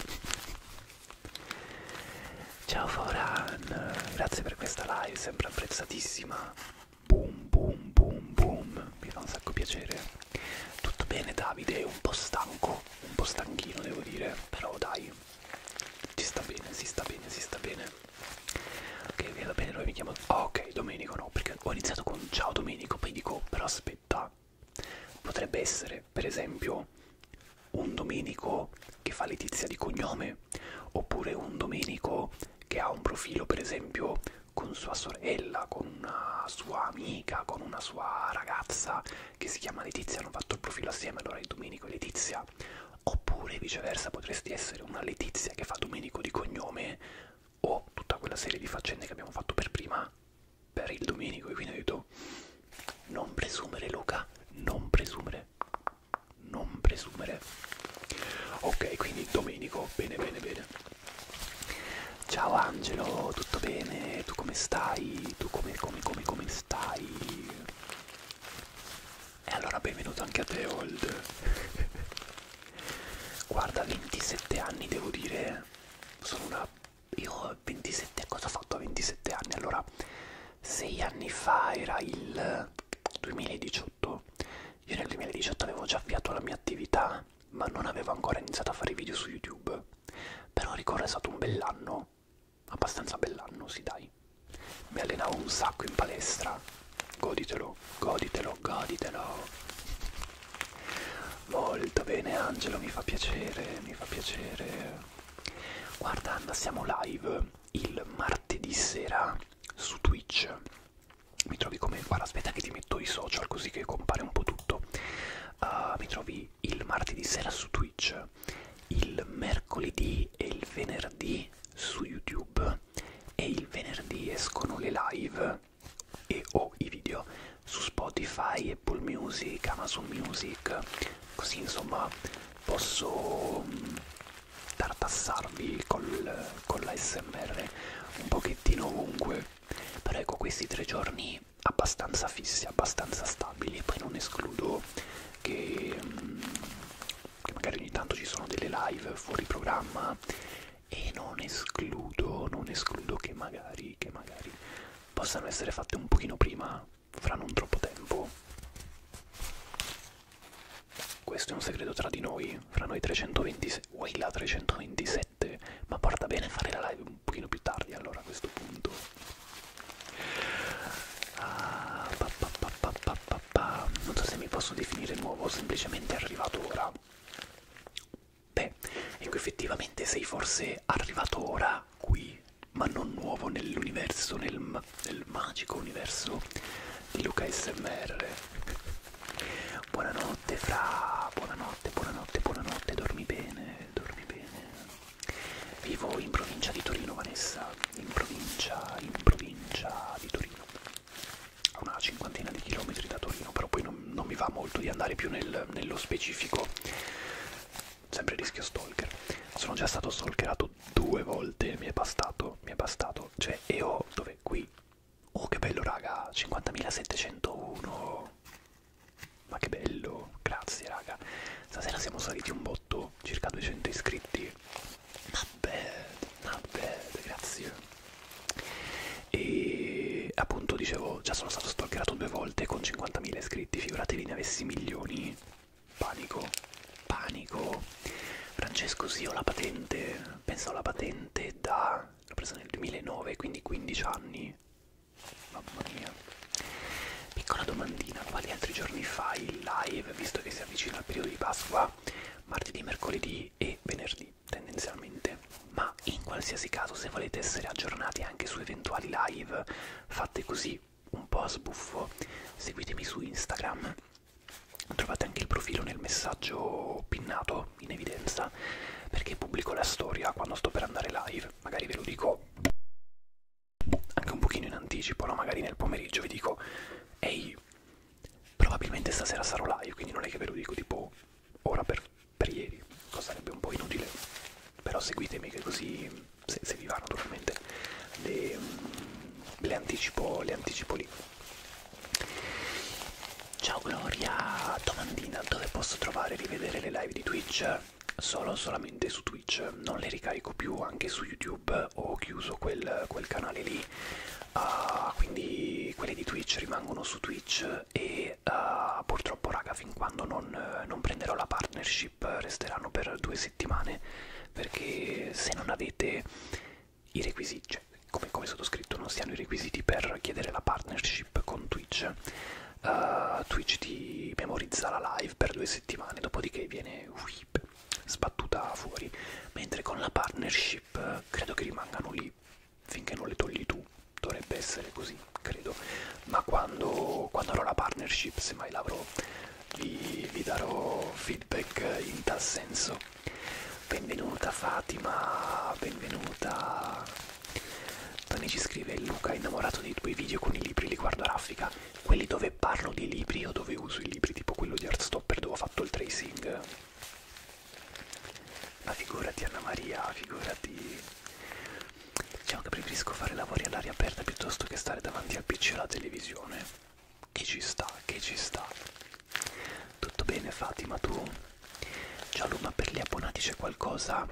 Ciao Foran, grazie per questa live, sempre apprezzatissima. Boom, boom, boom, boom, mi fa un sacco piacere. Tutto bene Davide, un po' stanco, un po' stanchino devo dire, però dai, ci sta bene, si sta bene, si sta bene. Ok, ok, va bene, noi mi chiamo... Oh, ok, Domenico no, perché ho iniziato con ciao Domenico, poi dico, però aspetta, potrebbe essere, per esempio, un Domenico che fa Letizia di cognome, oppure un Domenico che ha un profilo, per esempio, con sua sorella, con una sua amica, con una sua ragazza che si chiama Letizia, hanno fatto il profilo assieme, allora è Domenico e Letizia. Oppure viceversa potresti essere una Letizia che fa Domenico di cognome, o tutta quella serie di faccende che abbiamo fatto per prima per il Domenico, e quindi ho detto non presumere Luca, non presumere, non presumere. Ok, quindi Domenico, bene bene bene. Ciao Angelo, tutto bene? Tu come stai? Tu come come come come stai? E allora benvenuto anche a te Old. Guarda, ventisette anni devo dire, sono una... io ho ventisette, cosa ho fatto a ventisette anni? Allora, sei anni fa era il duemiladiciotto, io nel duemiladiciotto avevo già avviato la mia attività, ma non avevo ancora iniziato a fare video su YouTube, però ricordo è stato un bell'anno, abbastanza bell'anno, sì dai, mi allenavo un sacco in palestra, goditelo, goditelo, goditelo. Molto bene Angelo, mi fa piacere, mi fa piacere. Guarda, siamo live il martedì sera su Twitch. Mi trovi come... Guarda, aspetta che ti metto i social così che compare un po' tutto. Uh, mi trovi il martedì sera su Twitch, il mercoledì e il venerdì su YouTube, e il venerdì escono le live e o i video su Spotify, Apple Music, Amazon Music, così insomma posso um, tartassarvi col, con l'A S M R un pochettino ovunque. Però ecco, questi tre giorni abbastanza fissi, abbastanza stabili, e poi non escludo che, um, che magari ogni tanto ci sono delle live fuori programma, e non escludo, non escludo che magari, che magari possano essere fatte un pochino prima, fra non troppo tempo. Questo è un segreto tra di noi, fra noi trecentoventisette, vuoi la trecentoventisette? Ma porta bene fare la live un pochino più tardi allora a questo punto. Ah, pa, pa, pa, pa, pa, pa, pa. Non so se mi posso definire nuovo, semplicemente arrivato ora. Beh, ecco, effettivamente sei forse arrivato ora qui, ma non nuovo nell'universo, nel, nel magico universo di Luca A S M R. Buonanotte Fra, buonanotte, buonanotte, buonanotte, dormi bene, dormi bene. Vivo in provincia di Torino, Vanessa, in provincia, in provincia di Torino, a una cinquantina di chilometri da Torino, però poi non, non mi va molto di andare più nel, nello specifico. sempre rischio stalker. Sono già stato stalkerato due volte, mi è bastato, mi è bastato. Cioè, e ho, dove? Qui. Oh, che bello, raga, cinquantamilasettecentouno. Ma che bello, grazie, raga. Stasera siamo saliti un botto, circa duecento iscritti. Not bad, not bad, grazie. E appunto dicevo, già sono stato stalkerato due volte con cinquantamila iscritti, figuratevi ne avessi milioni. Panico, panico. Francesco, sì, ho la patente, penso alla patente da... l'ho presa nel duemilanove, quindi quindici anni. Mamma mia. Piccola domandina, quali altri giorni fai il live, visto che si avvicina il periodo di Pasqua? Martedì, mercoledì e venerdì, tendenzialmente. Ma in qualsiasi caso, se volete essere aggiornati anche su eventuali live fatte così un po' a sbuffo, seguitemi su Instagram. Trovate anche il profilo nel messaggio pinnato in evidenza, perché pubblico la storia quando sto per andare live. Magari ve lo dico anche un pochino in anticipo, no? Magari nel pomeriggio vi dico ehi, probabilmente stasera sarò live, quindi non è che ve lo dico tipo ora per, per ieri, cosa sarebbe un po' inutile, però seguitemi che così, se, se vi va naturalmente, le, le anticipo, le anticipo lì. Ciao Gloria, domandina, dove posso trovare e rivedere le live di Twitch? Solo solamente su Twitch, non le ricarico più anche su YouTube, ho chiuso quel, quel canale lì, uh, quindi quelle di Twitch rimangono su Twitch e uh, purtroppo raga fin quando non, non prenderò la partnership resteranno per due settimane, perché se non avete i requisiti, cioè come, come sottoscritto non si hanno i requisiti per chiedere la partnership con Twitch, Uh, Twitch ti memorizza la live per due settimane, dopodiché viene whip, sbattuta fuori, mentre con la partnership credo che rimangano lì finché non le togli tu, dovrebbe essere così, credo, ma quando, quando avrò la partnership, se mai l'avrò, vi, vi darò feedback in tal senso. Benvenuta Fatima, benvenuta. Tony ci scrive: Luca è innamorato dei tuoi video con i libri, li guardo a raffica. Quelli dove parlo di libri o dove uso i libri, tipo quello di Heartstopper dove ho fatto il tracing? Ma figurati Anna Maria, figurati. Diciamo che preferisco fare lavori all'aria aperta piuttosto che stare davanti al P C e alla televisione. Che ci sta, che ci sta. Tutto bene Fatima, tu? Ciao Lu, ma per gli abbonati c'è qualcosa?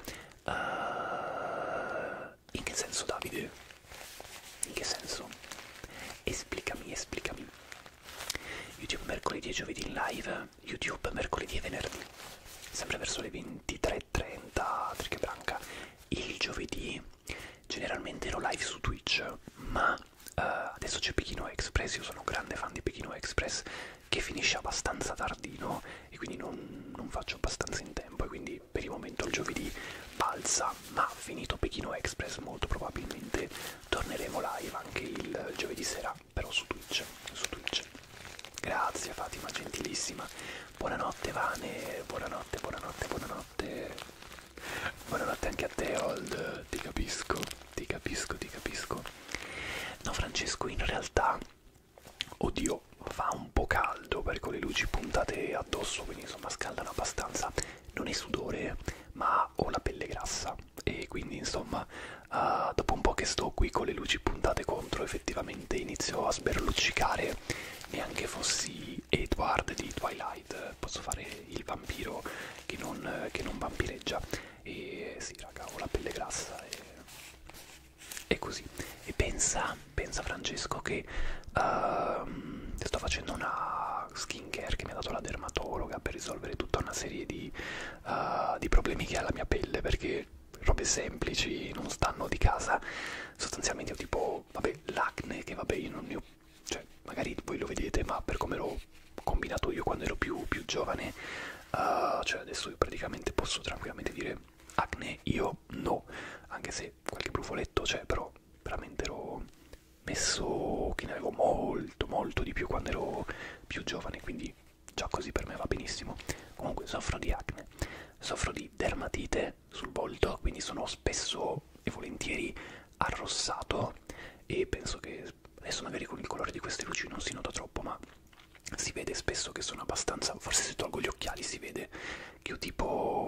Uh, in che senso Davide? In che senso? Esplicami, esplicami. YouTube mercoledì e giovedì in live, YouTube mercoledì e venerdì, sempre verso le ventitré e trenta, perché branca. Il giovedì generalmente ero live su Twitch, ma uh, adesso c'è Pechino Express, io sono grande fan di Pechino Express, che finisce abbastanza tardino e quindi non, non faccio abbastanza in tempo, e quindi per il momento il giovedì balza, ma finito Pechino Express molto probabilmente torneremo live anche il giovedì sera, però su Twitch, su Twitch. Grazie Fatima, gentilissima. Buonanotte Vane, buonanotte, buonanotte, buonanotte. Buonanotte anche a te Old, ti capisco, ti capisco, ti capisco. No Francesco, in realtà, oddio, fa un po' caldo perché ho le luci puntate addosso, quindi insomma scaldano abbastanza. Non è sudore, ma ho la pelle grassa e quindi insomma uh, dopo un po' che sto qui con le luci puntate contro effettivamente inizio a sberluccicare. Neanche fossi Edward di Twilight posso fare il vampiro che non, che non vampireggia. E sì raga, ho la pelle grassa e, e così. E pensa, pensa Francesco che uh, sto facendo una skincare che mi ha dato la dermatologa per risolvere tutta una serie di, uh, di problemi che ha la mia pelle, perché robe semplici non stanno di casa. Sostanzialmente ho tipo, vabbè, l'acne, che vabbè io non ne ho, cioè magari voi lo vedete, ma per come l'ho combinato io quando ero più, più giovane, uh, cioè adesso io praticamente posso tranquillamente dire acne io no, anche se qualche brufoletto c'è, però veramente ero messo che ne avevo molto molto di più quando ero più giovane, quindi già così per me va benissimo. Comunque soffro di acne, soffro di dermatite sul volto, quindi sono spesso e volentieri arrossato e penso che adesso magari con il colore di queste luci non si nota troppo, ma si vede spesso che sono abbastanza, forse se tolgo gli occhiali si vede che ho tipo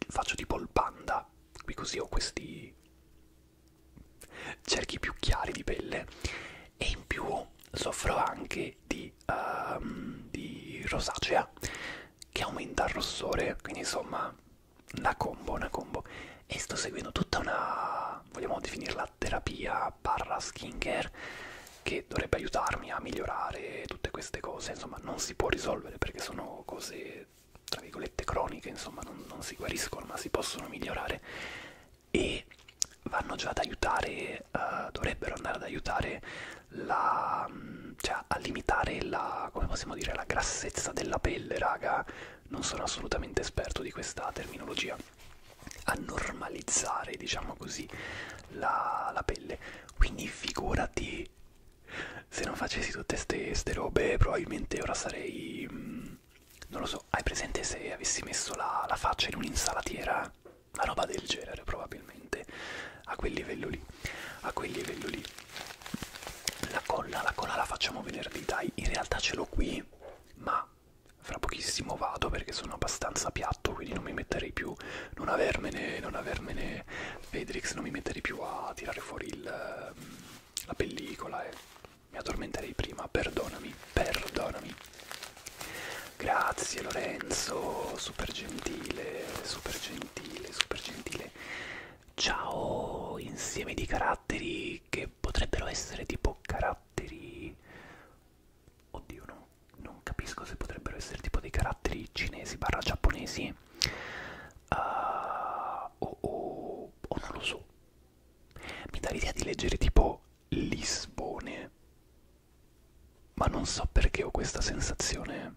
faccio tipo il panda, qui così ho questi cerchi più chiari di pelle, e in più soffro anche di, um, di rosacea che aumenta il rossore, quindi insomma una combo, una combo. E sto seguendo tutta una, vogliamo definirla terapia barra skincare, che dovrebbe aiutarmi a migliorare tutte queste cose. Insomma, non si può risolvere perché sono cose tra virgolette croniche, insomma non, non si guariscono ma si possono migliorare, e vanno già ad aiutare, uh, dovrebbero andare ad aiutare la, cioè a limitare la, come possiamo dire, la grassezza della pelle, raga. Non sono assolutamente esperto di questa terminologia. A normalizzare, diciamo così, la, la pelle. Quindi figurati se non facessi tutte ste, ste robe, probabilmente ora sarei, mh, non lo so, hai presente se avessi messo la, la faccia in un'insalatiera? Una roba del genere, probabilmente, a quel livello lì, a quel livello lì. La colla, la colla la facciamo venerdì, dai, in realtà ce l'ho qui, ma fra pochissimo vado perché sono abbastanza piatto, quindi non mi metterei più, non avermene, non avermene, Fedrix, non mi metterei più a tirare fuori il, la pellicola, e mi addormenterei prima, perdonami, perdonami. Grazie Lorenzo, super gentile, super gentile, super gentile. Ciao, insieme di caratteri che potrebbero essere tipo caratteri... Oddio, no, non capisco se potrebbero essere tipo dei caratteri cinesi barra giapponesi. Uh, o, o, o non lo so. Mi dà l'idea di leggere tipo Lisbone, ma non so perché ho questa sensazione.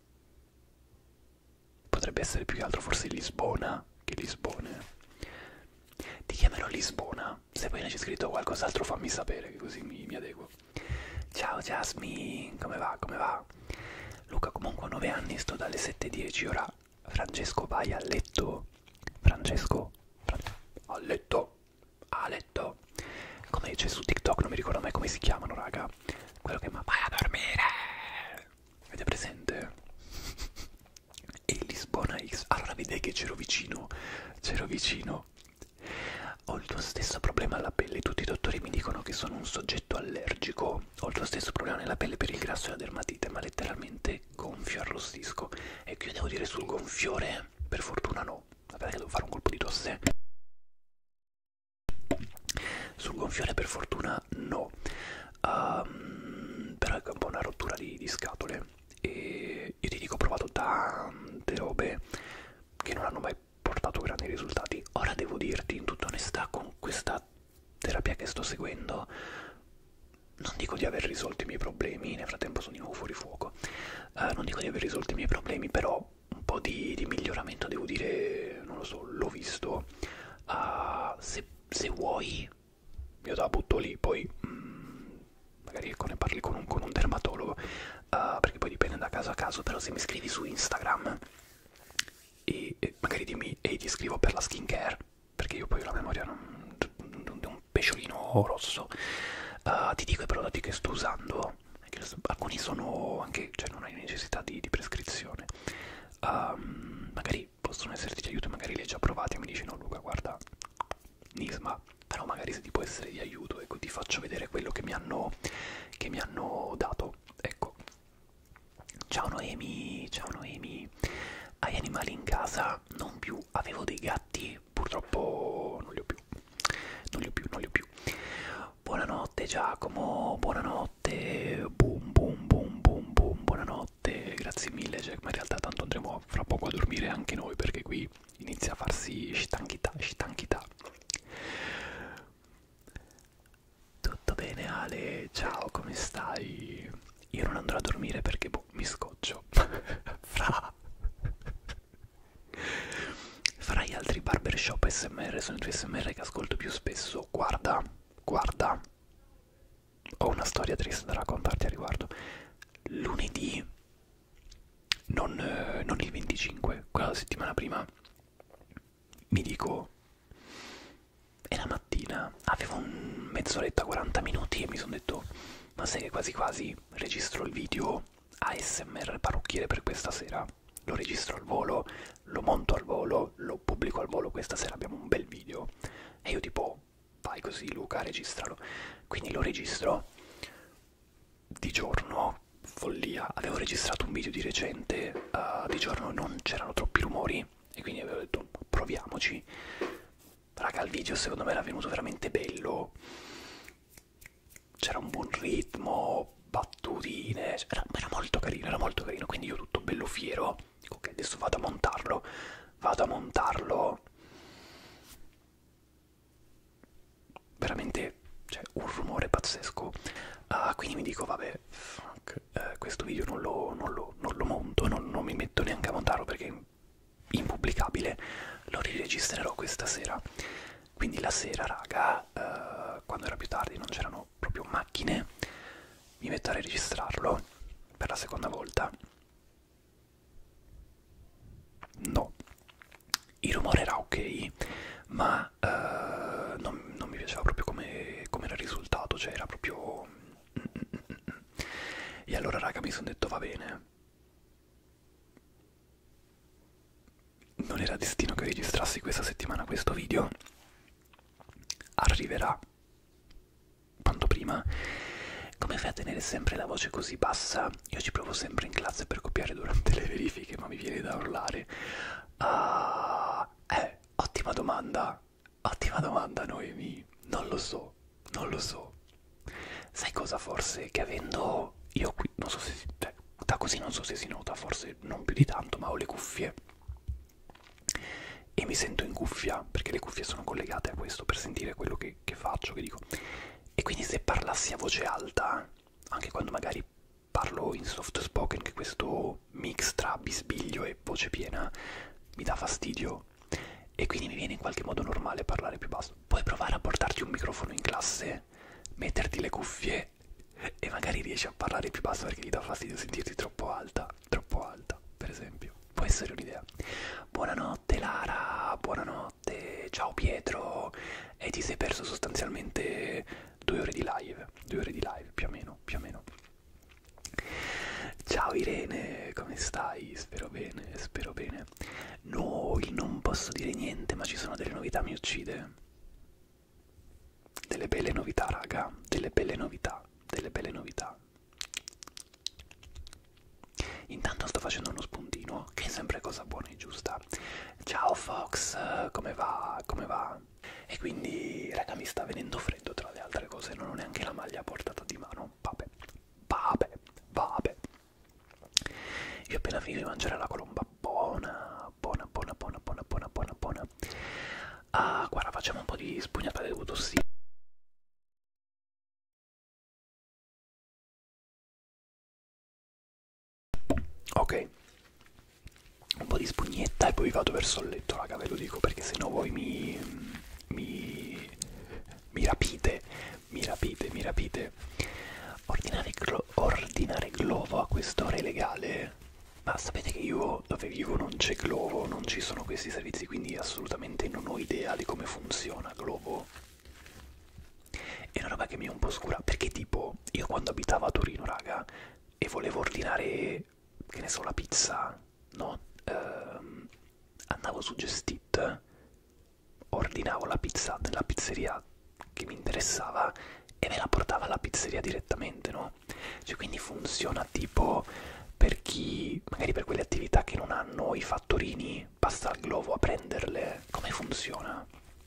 Potrebbe essere più che altro forse Lisbona che Lisbone. Ti chiamerò Lisbona. Se poi ne c'è scritto qualcos'altro fammi sapere, che così mi, mi adeguo. Ciao Jasmine, come va, come va? Luca, comunque ho nove anni, sto dalle sette e dieci, ora Francesco vai a letto. Francesco, Fran... a letto, a letto. Come c'è su TikTok, non mi ricordo mai come si chiamano, raga. Quello che ma vai a dormire. Avete presente? E Lisbona X, allora vedi che c'ero vicino, c'ero vicino. Ho il tuo stesso problema alla pelle, tutti i dottori mi dicono che sono un soggetto allergico. Ho il tuo stesso problema nella pelle per il grasso e la dermatite, ma letteralmente gonfio, arrossisco. Ecco, io devo dire sul gonfiore, per fortuna no. Aspetta che devo fare un colpo di tosse. Sul gonfiore per fortuna no. Um, però è un po' una rottura di, di scatole. E io ti dico, ho provato tante robe che non hanno mai portato grandi risultati. Ora devo dirti in tutta onestà, con questa terapia che sto seguendo, non dico di aver risolto i miei problemi, nel frattempo sono di nuovo fuori fuoco, uh, non dico di aver risolto i miei problemi, però un po' di, di miglioramento devo dire, non lo so, l'ho visto. Uh, se, se vuoi io te la butto lì, poi mm, magari ecco, ne parli con un, con un dermatologo, uh, perché poi dipende da caso a caso. Però se mi scrivi su Instagram e, e magari dimmi ehi, ti scrivo per la skincare, perché io poi ho la memoria non, di un pesciolino rosso, uh, ti dico i prodotti che sto usando, che alcuni sono anche, cioè non hai necessità di, di prescrizione, um, magari possono esserti di aiuto, magari li hai già provati e mi dici no Luca guarda Nisma, però magari se ti può essere di aiuto, ecco, ti faccio vedere quello che mi hanno, che mi hanno dato, ecco. Ciao Noemi, ciao Noemi. Hai animali in casa? Non più, avevo dei gatti, purtroppo non li ho più, non li ho più, non li ho più. Buonanotte Giacomo, buonanotte, boom boom boom boom boom, buonanotte, grazie mille Jack, ma in realtà tanto andremo fra poco a dormire anche noi, perché qui inizia a farsi stanchità, stanchità. Tutto bene Ale, ciao, come stai? Io non andrò a dormire perché boh, mi scoccio. Fra Fra gli altri barbershop S M R sono i tuoi S M R che ascolto più spesso. Guarda, guarda, ho una storia triste da raccontarti a riguardo. Lunedì, non, eh, non il venticinque, quella settimana prima, mi dico, è la mattina, avevo un mezz'oretta, quaranta minuti e mi sono detto, ma sai che quasi quasi registro il video A S M R parrucchiere per questa sera? lo registro al volo, lo monto al volo, lo pubblico al volo. Questa sera abbiamo un bel video e io tipo, vai così Luca, registralo. Quindi lo registro di giorno, follia. Avevo registrato un video di recente, uh, di giorno non c'erano troppi rumori e quindi avevo detto proviamoci. Raga, il video secondo me era venuto veramente bello, c'era un buon ritmo, battutine, era, era molto carino, era molto carino, quindi io tutto bello fiero, dico ok, adesso vado a montarlo, vado a montarlo, veramente, cioè, un rumore pazzesco, uh, quindi mi dico vabbè, fuck, uh, questo video non lo, non lo, non lo monto, non, non mi metto neanche a montarlo perché è impubblicabile, lo riregistrerò questa sera. Quindi la sera, raga, uh, quando era più tardi non c'erano proprio macchine, mi metto a registrarlo per la seconda volta. No, il rumore era ok, ma uh, non, non mi piaceva proprio come, come era il risultato, cioè era proprio... E allora, raga, mi sono detto va bene, non era destino che registrassi questa settimana questo video, arriverà quanto prima. Come fai a tenere sempre la voce così bassa? Io ci provo sempre in classe per copiare durante le verifiche, ma mi viene da urlare. Ah, eh, ottima domanda, ottima domanda Noemi, non lo so, non lo so. Sai cosa forse? Che avendo io qui, non so se si, cioè, da così non so se si nota, forse non più di tanto, ma ho le cuffie e mi sento in cuffia, perché le cuffie sono collegate a questo per sentire quello che, che faccio, che dico. E quindi se parlassi a voce alta, anche quando magari parlo in soft spoken, che questo mix tra bisbiglio e voce piena mi dà fastidio, e quindi mi viene in qualche modo normale parlare più basso. Puoi provare a portarti un microfono in classe, metterti le cuffie e magari riesci a parlare più basso perché ti dà fastidio sentirti troppo alta, troppo alta, per esempio. Può essere un'idea. Buonanotte Lara, buonanotte, ciao Pietro. E ti sei perso sostanzialmente due ore di live, due ore di live più o meno, più o meno. Ciao Irene, come stai? Spero bene, spero bene. No, il non posso dire niente, ma ci sono delle novità, mi uccide. Delle belle novità, raga, delle belle novità, delle belle novità. Intanto sto facendo uno spuntino, che è sempre cosa buona e giusta. Ciao Fox, come va? Come va? E quindi, raga, mi sta venendo freddo tra le altre cose, non ho neanche la maglia a portata di mano. Vabbè, vabbè, vabbè. Io ho appena finito di mangiare la colomba, buona, buona, buona, buona, buona, buona, buona, buona. Ah, guarda, facciamo un po' di spugnatate di tossina. Ok, un po' di spugnetta e poi vado verso il letto, raga, ve lo dico, perché sennò voi mi, mi, mi rapite, mi rapite, mi rapite. Ordinare, glo ordinare Glovo a quest'ora è legale? Ma sapete che io dove vivo non c'è Glovo, non ci sono questi servizi, quindi assolutamente non ho idea di come funziona Glovo. È una roba che mi è un po' scura, perché tipo, io quando abitavo a Torino, raga, e volevo ordinare, che ne so, la pizza, no? Ehm, andavo su Just Eat, ordinavo la pizza nella pizzeria che mi interessava e me la portava alla pizzeria direttamente, no? Cioè, quindi funziona tipo per chi, magari per quelle attività che non hanno i fattorini, basta il Glovo a prenderle. Come funziona?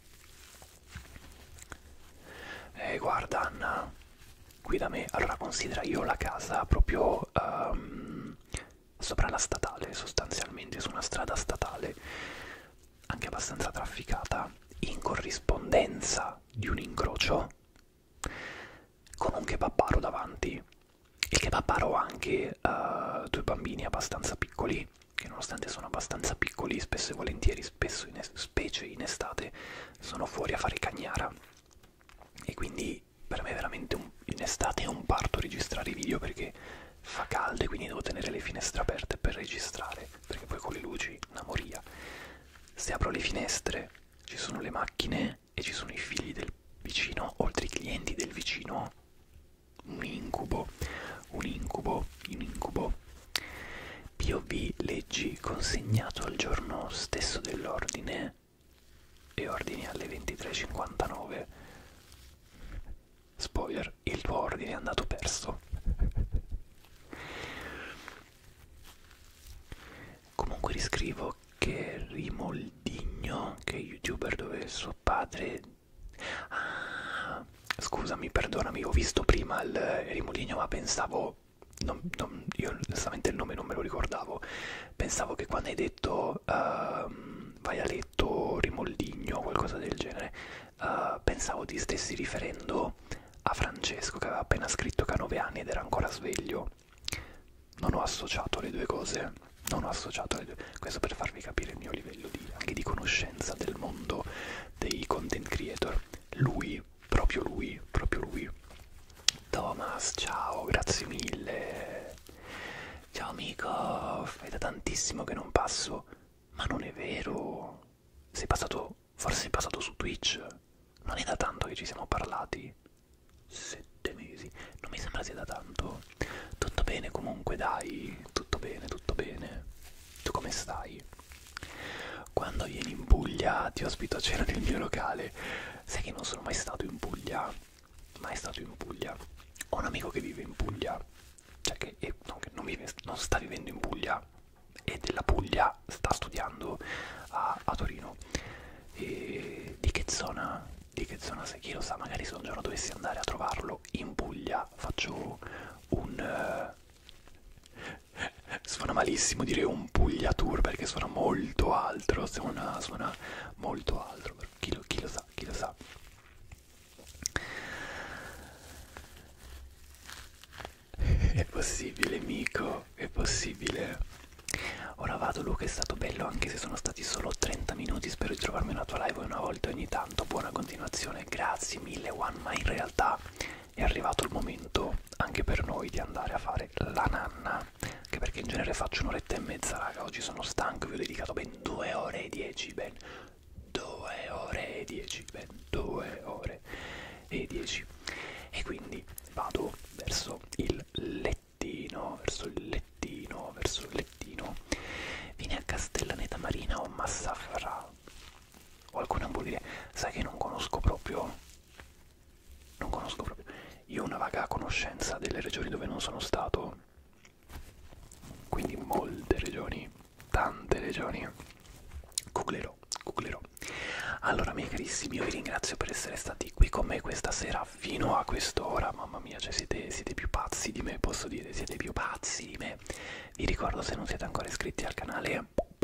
Eh, guarda Anna, qui da me, allora considera, io ho la casa proprio um, sopra la statale, sostanzialmente su una strada statale, anche abbastanza trafficata, in corrispondenza di un incrocio con un kebabaro davanti. Il kebabaro ha anche uh, due bambini abbastanza piccoli, che nonostante sono abbastanza piccoli, spesso e volentieri, spesso in specie in estate, sono fuori a fare cagnara. E quindi per me veramente un, in estate è un parto registrare i video perché fa caldo e quindi devo tenere le finestre aperte per registrare, perché poi con le luci una moria. Se apro le finestre ci sono le macchine e ci sono i figli del vicino, oltre i clienti del vicino. Un incubo, un incubo, un incubo. P O V, le oggi consegnato al giorno stesso dell'ordine e ordini alle ventitré e cinquantanove. Spoiler, il tuo ordine è andato perso. Comunque riscrivo che Rimoldigno, che è youtuber dove suo padre... Ah, scusami, perdonami, ho visto prima il Rimoldigno ma pensavo... Non, non, io onestamente il nome non me lo ricordavo. Pensavo che quando hai detto uh, vai a letto Rimoldigno o qualcosa del genere, uh, pensavo ti stessi riferendo a Francesco che aveva appena scritto che ha nove anni ed era ancora sveglio. Non ho associato le due cose, non ho associato le due, questo per farvi capire il mio livello di, anche di conoscenza del mondo dei content creator. Lui, proprio lui, proprio lui. Thomas, ciao, grazie mille. Ciao amico, è da tantissimo che non passo, ma non è vero. Sei passato, forse sei passato su Twitch, non è da tanto che ci siamo parlati. Sette mesi, non mi sembra sia da tanto. Tutto bene comunque, dai, tutto bene, tutto bene. Tu come stai? Quando vieni in Puglia ti ospito a cena nel mio locale. Sai che non sono mai stato in Puglia, mai stato in Puglia. Ho un amico che vive in Puglia, cioè che, è, non, che non, vive, non sta vivendo in Puglia, è della Puglia, sta studiando a, a Torino. E di che zona? Di che zona sei? Chi lo sa, magari se un giorno dovessi andare a trovarlo in Puglia faccio un... Uh, suona malissimo dire un Puglia tour perché suona molto altro, suona, suona molto altro, chi lo, chi lo sa, chi lo sa. È possibile, amico, è possibile. Ora vado, Luca, è stato bello anche se sono stati solo trenta minuti, spero di trovarmi una tua live una volta ogni tanto. Buona continuazione, grazie mille One, ma in realtà è arrivato il momento anche per noi di andare a fare la nanna, anche perché in genere faccio un'oretta e mezza, raga, oggi sono stanco, vi ho dedicato ben due ore e dieci, ben due ore e dieci, ben due ore e dieci, e quindi vado verso il lettino, verso il lettino, verso il lettino. Vieni a Castellaneta Marina o Massafra? Qualcuno può dire, sai che non conosco proprio, non conosco proprio. Io ho una vaga conoscenza delle regioni dove non sono stato, quindi molte regioni, tante regioni. Googlerò, googlerò. Allora, miei carissimi, io vi ringrazio per essere stati qui con me questa sera fino a quest'ora. Mamma mia, cioè siete, siete più pazzi di me, posso dire, siete più pazzi di me. Vi ricordo, se non siete ancora iscritti al canale,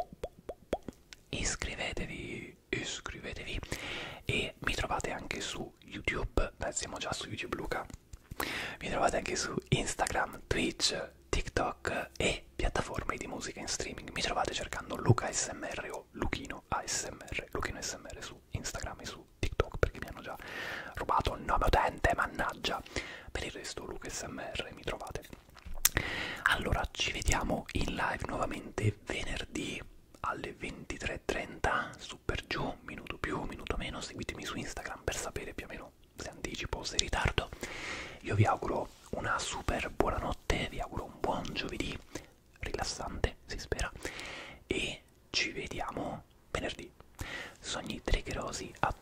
iscrivetevi, iscrivetevi. E mi trovate anche su YouTube, dai, siamo già su YouTube, Luca. Mi trovate anche su Instagram, Twitch, TikTok e piattaforme di musica in streaming. Mi trovate cercando Luca A S M R o Luchino A S M R, Luchino A S M R su Instagram e su TikTok, perché mi hanno già rubato il nome utente, mannaggia. Per il resto Luca A S M R mi trovate. Allora, ci vediamo in live nuovamente venerdì alle ventitré e trenta, su per giù, minuto più, minuto meno. Seguitemi su Instagram per sapere più o meno se anticipo o se ritardo. Io vi auguro una super buonanotte, vi auguro un buon giovedì rilassante, si spera, e ci vediamo venerdì. Sogni triggerosi a